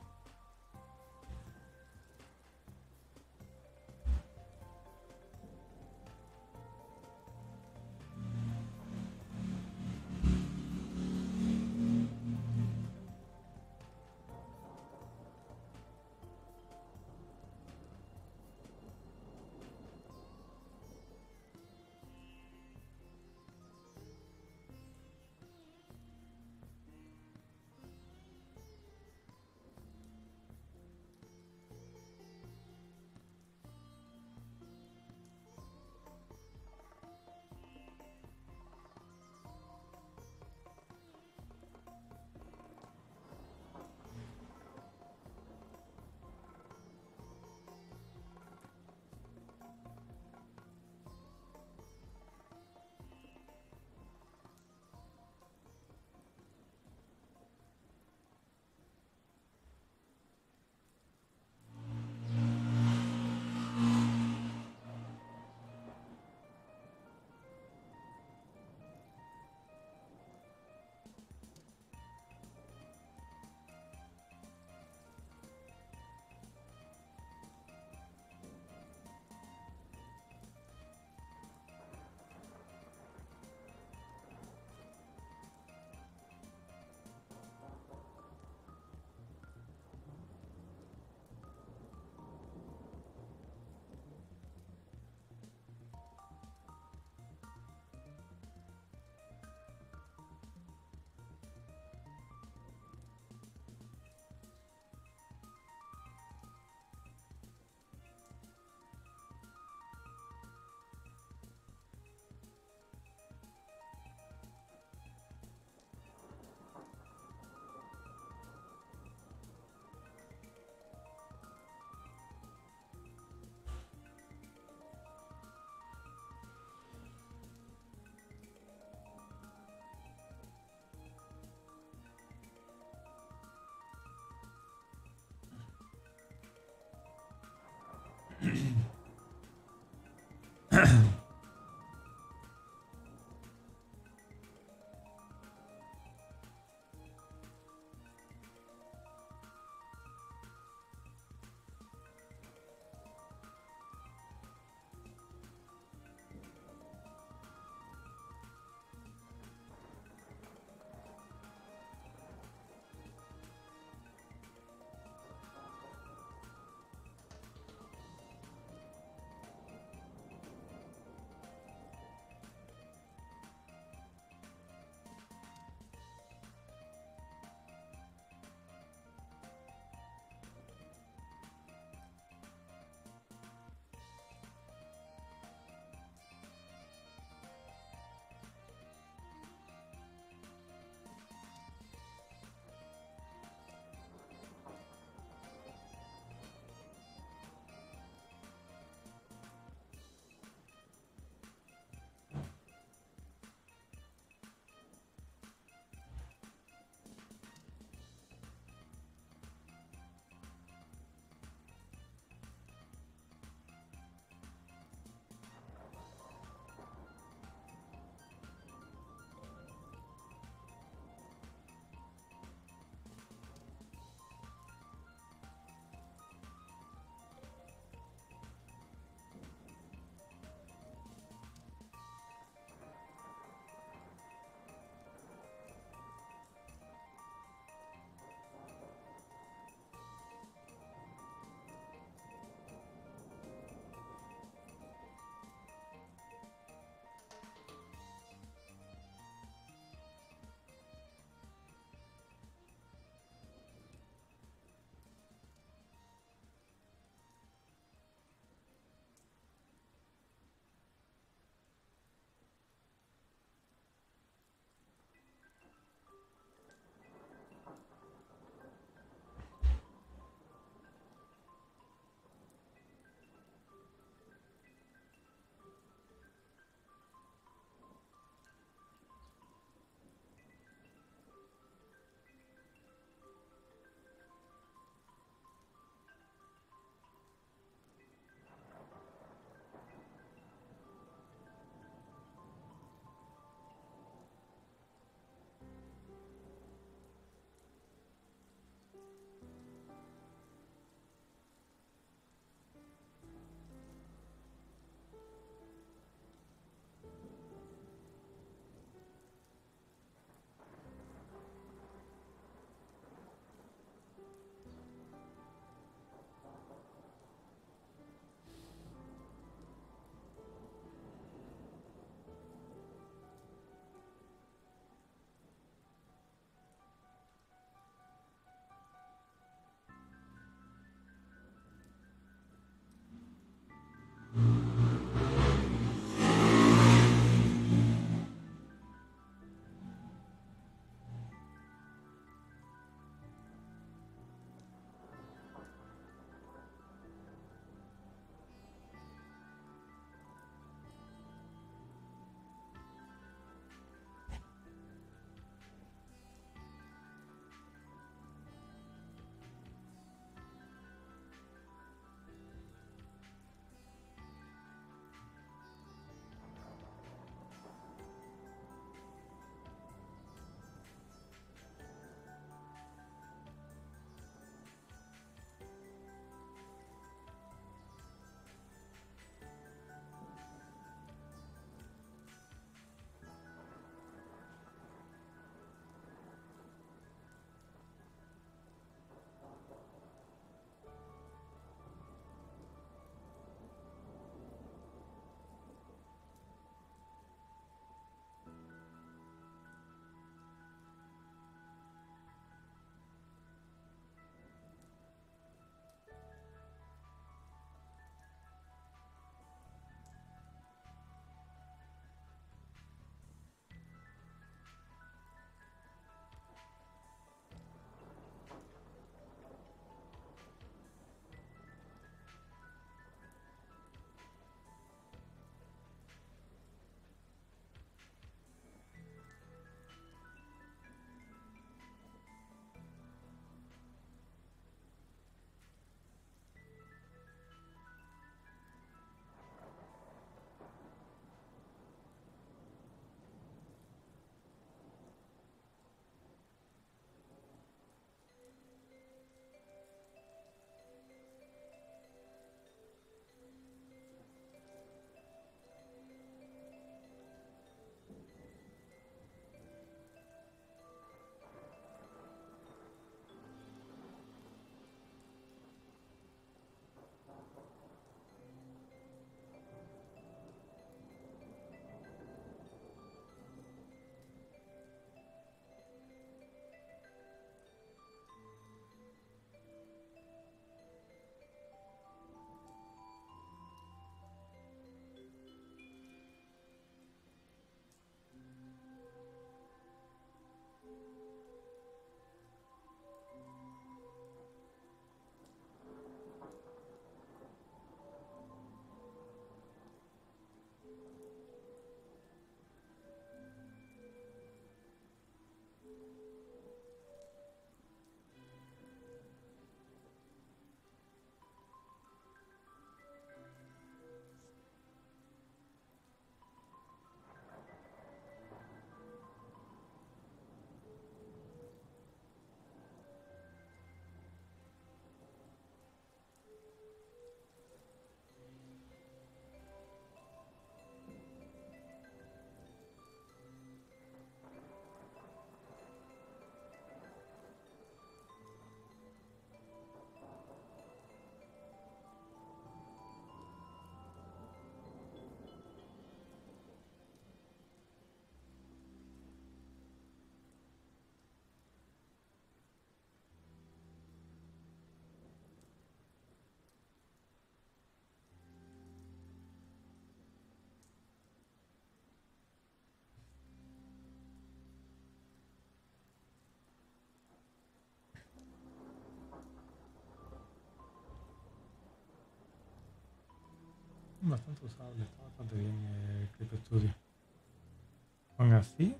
bastante usable, está bastante bien el Clip Studio. Aún así,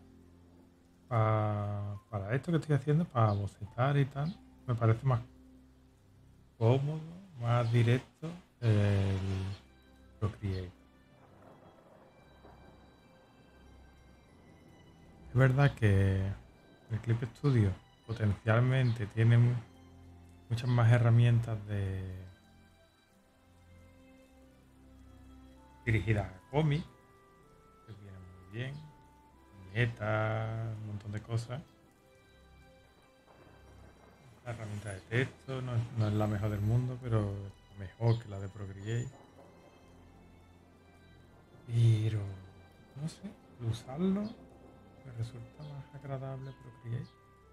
pa- para esto que estoy haciendo, para bocetar y tal, me parece más cómodo, más directo el Procreate. Es verdad que el Clip Studio potencialmente tiene mu- muchas más herramientas de dirigidas a cómics, que vienen muy bien, viñetas, un montón de cosas. La herramienta de texto no es, no es la mejor del mundo, pero es mejor que la de Procreate. Pero, no sé, al usarlo me resulta más agradable Procreate.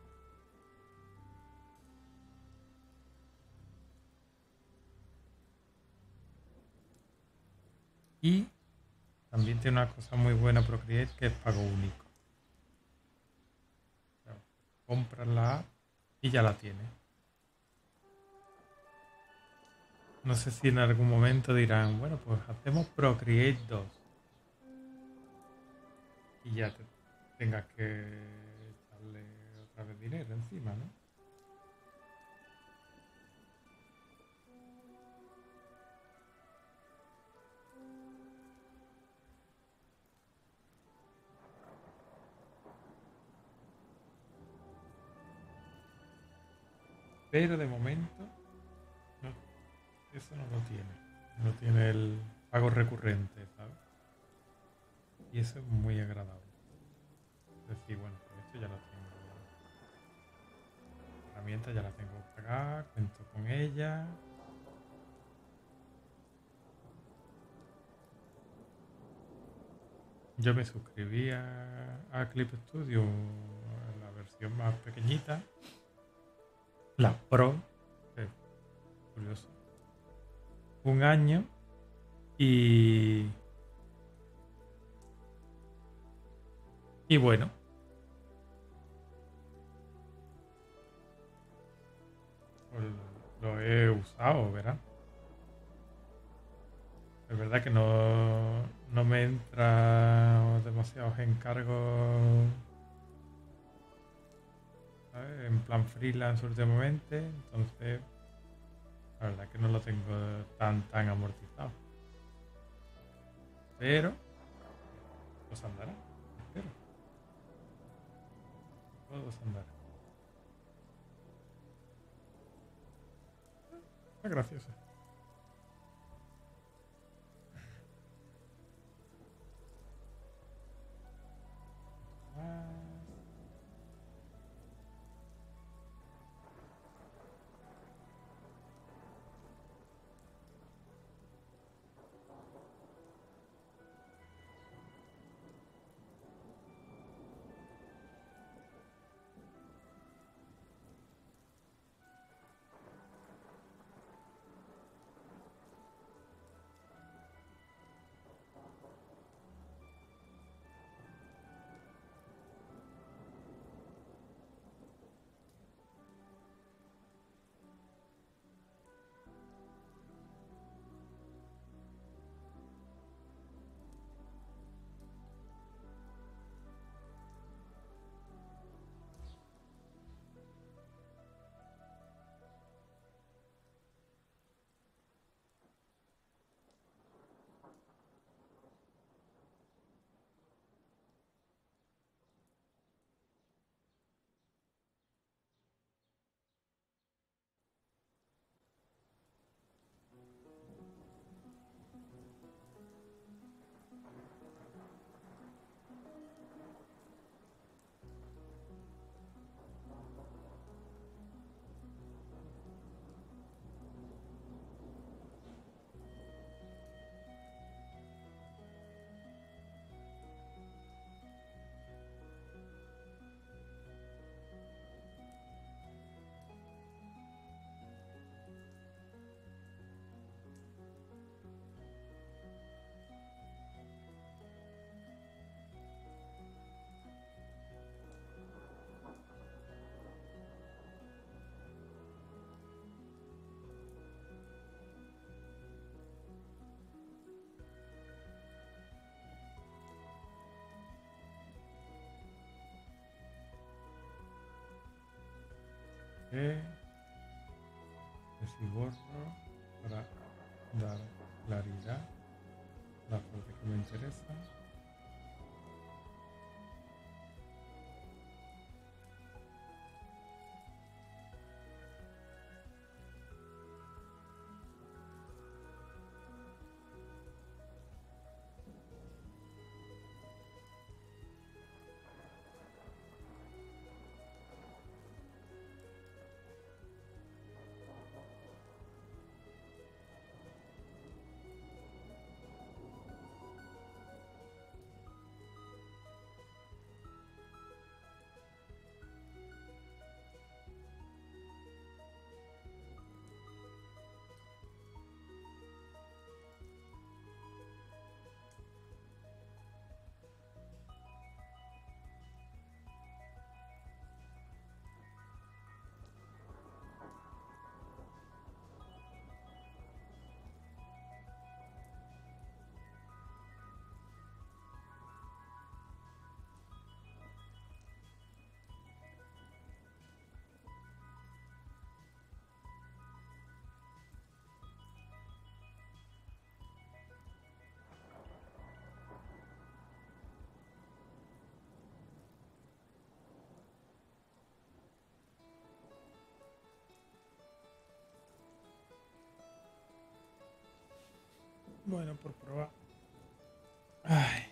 Y también tiene una cosa muy buena Procreate que es pago único. O sea, compras la app y ya la tienes. No sé si en algún momento dirán, bueno, pues hacemos Procreate dos y ya te tengas que echarle otra vez dinero encima, ¿no? Pero de momento no, eso no lo tiene. No tiene el pago recurrente, ¿sabes? Y eso es muy agradable. Es decir, bueno, pues esto ya lo tengo. La herramienta ya la tengo pagada, cuento con ella. Yo me suscribí a, a Clip Studio, la versión más pequeñita, la Pro, es curioso, un año y, y bueno, pues lo he usado, ¿verdad? Es verdad que no, no me entra demasiados encargos, ¿sabes? En plan freelance últimamente, entonces la verdad que no lo tengo tan tan amortizado. Pero pues andará, espero, todos andará. Está gracioso. Ah, borraré. Que si borro para dar claridad a la parte que me interesa. Bueno, por probar. Ay.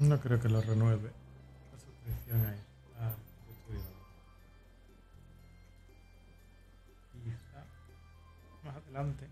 No creo que lo renueve. La suscripción ahí. Ah, quizá más adelante.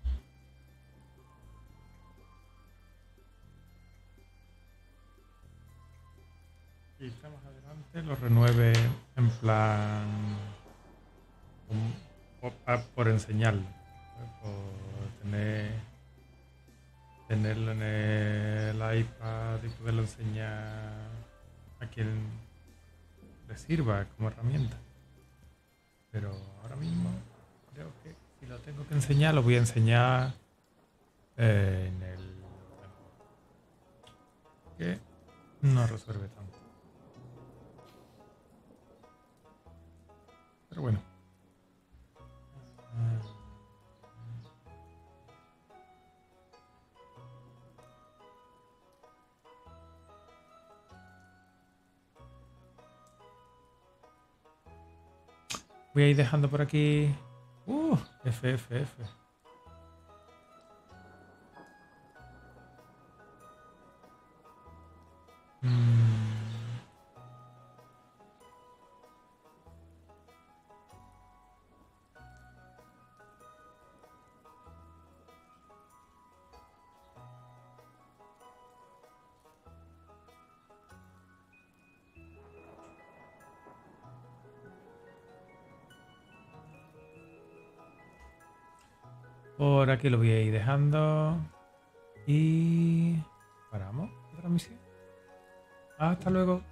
Quizá más adelante lo renueve en plan um, por, por enseñarlo, ¿sabes? Por tener tenerlo en el iPad y poderlo enseñar a quien le sirva como herramienta. Pero ahora mismo creo que si lo tengo que enseñar, lo voy a enseñar eh, en el ordenador. Que no resuelve tanto. Pero bueno. Voy a ir dejando por aquí. Uh, F, F, F. Mm. Por aquí lo voy a ir dejando. Y paramos la transmisión. Hasta luego.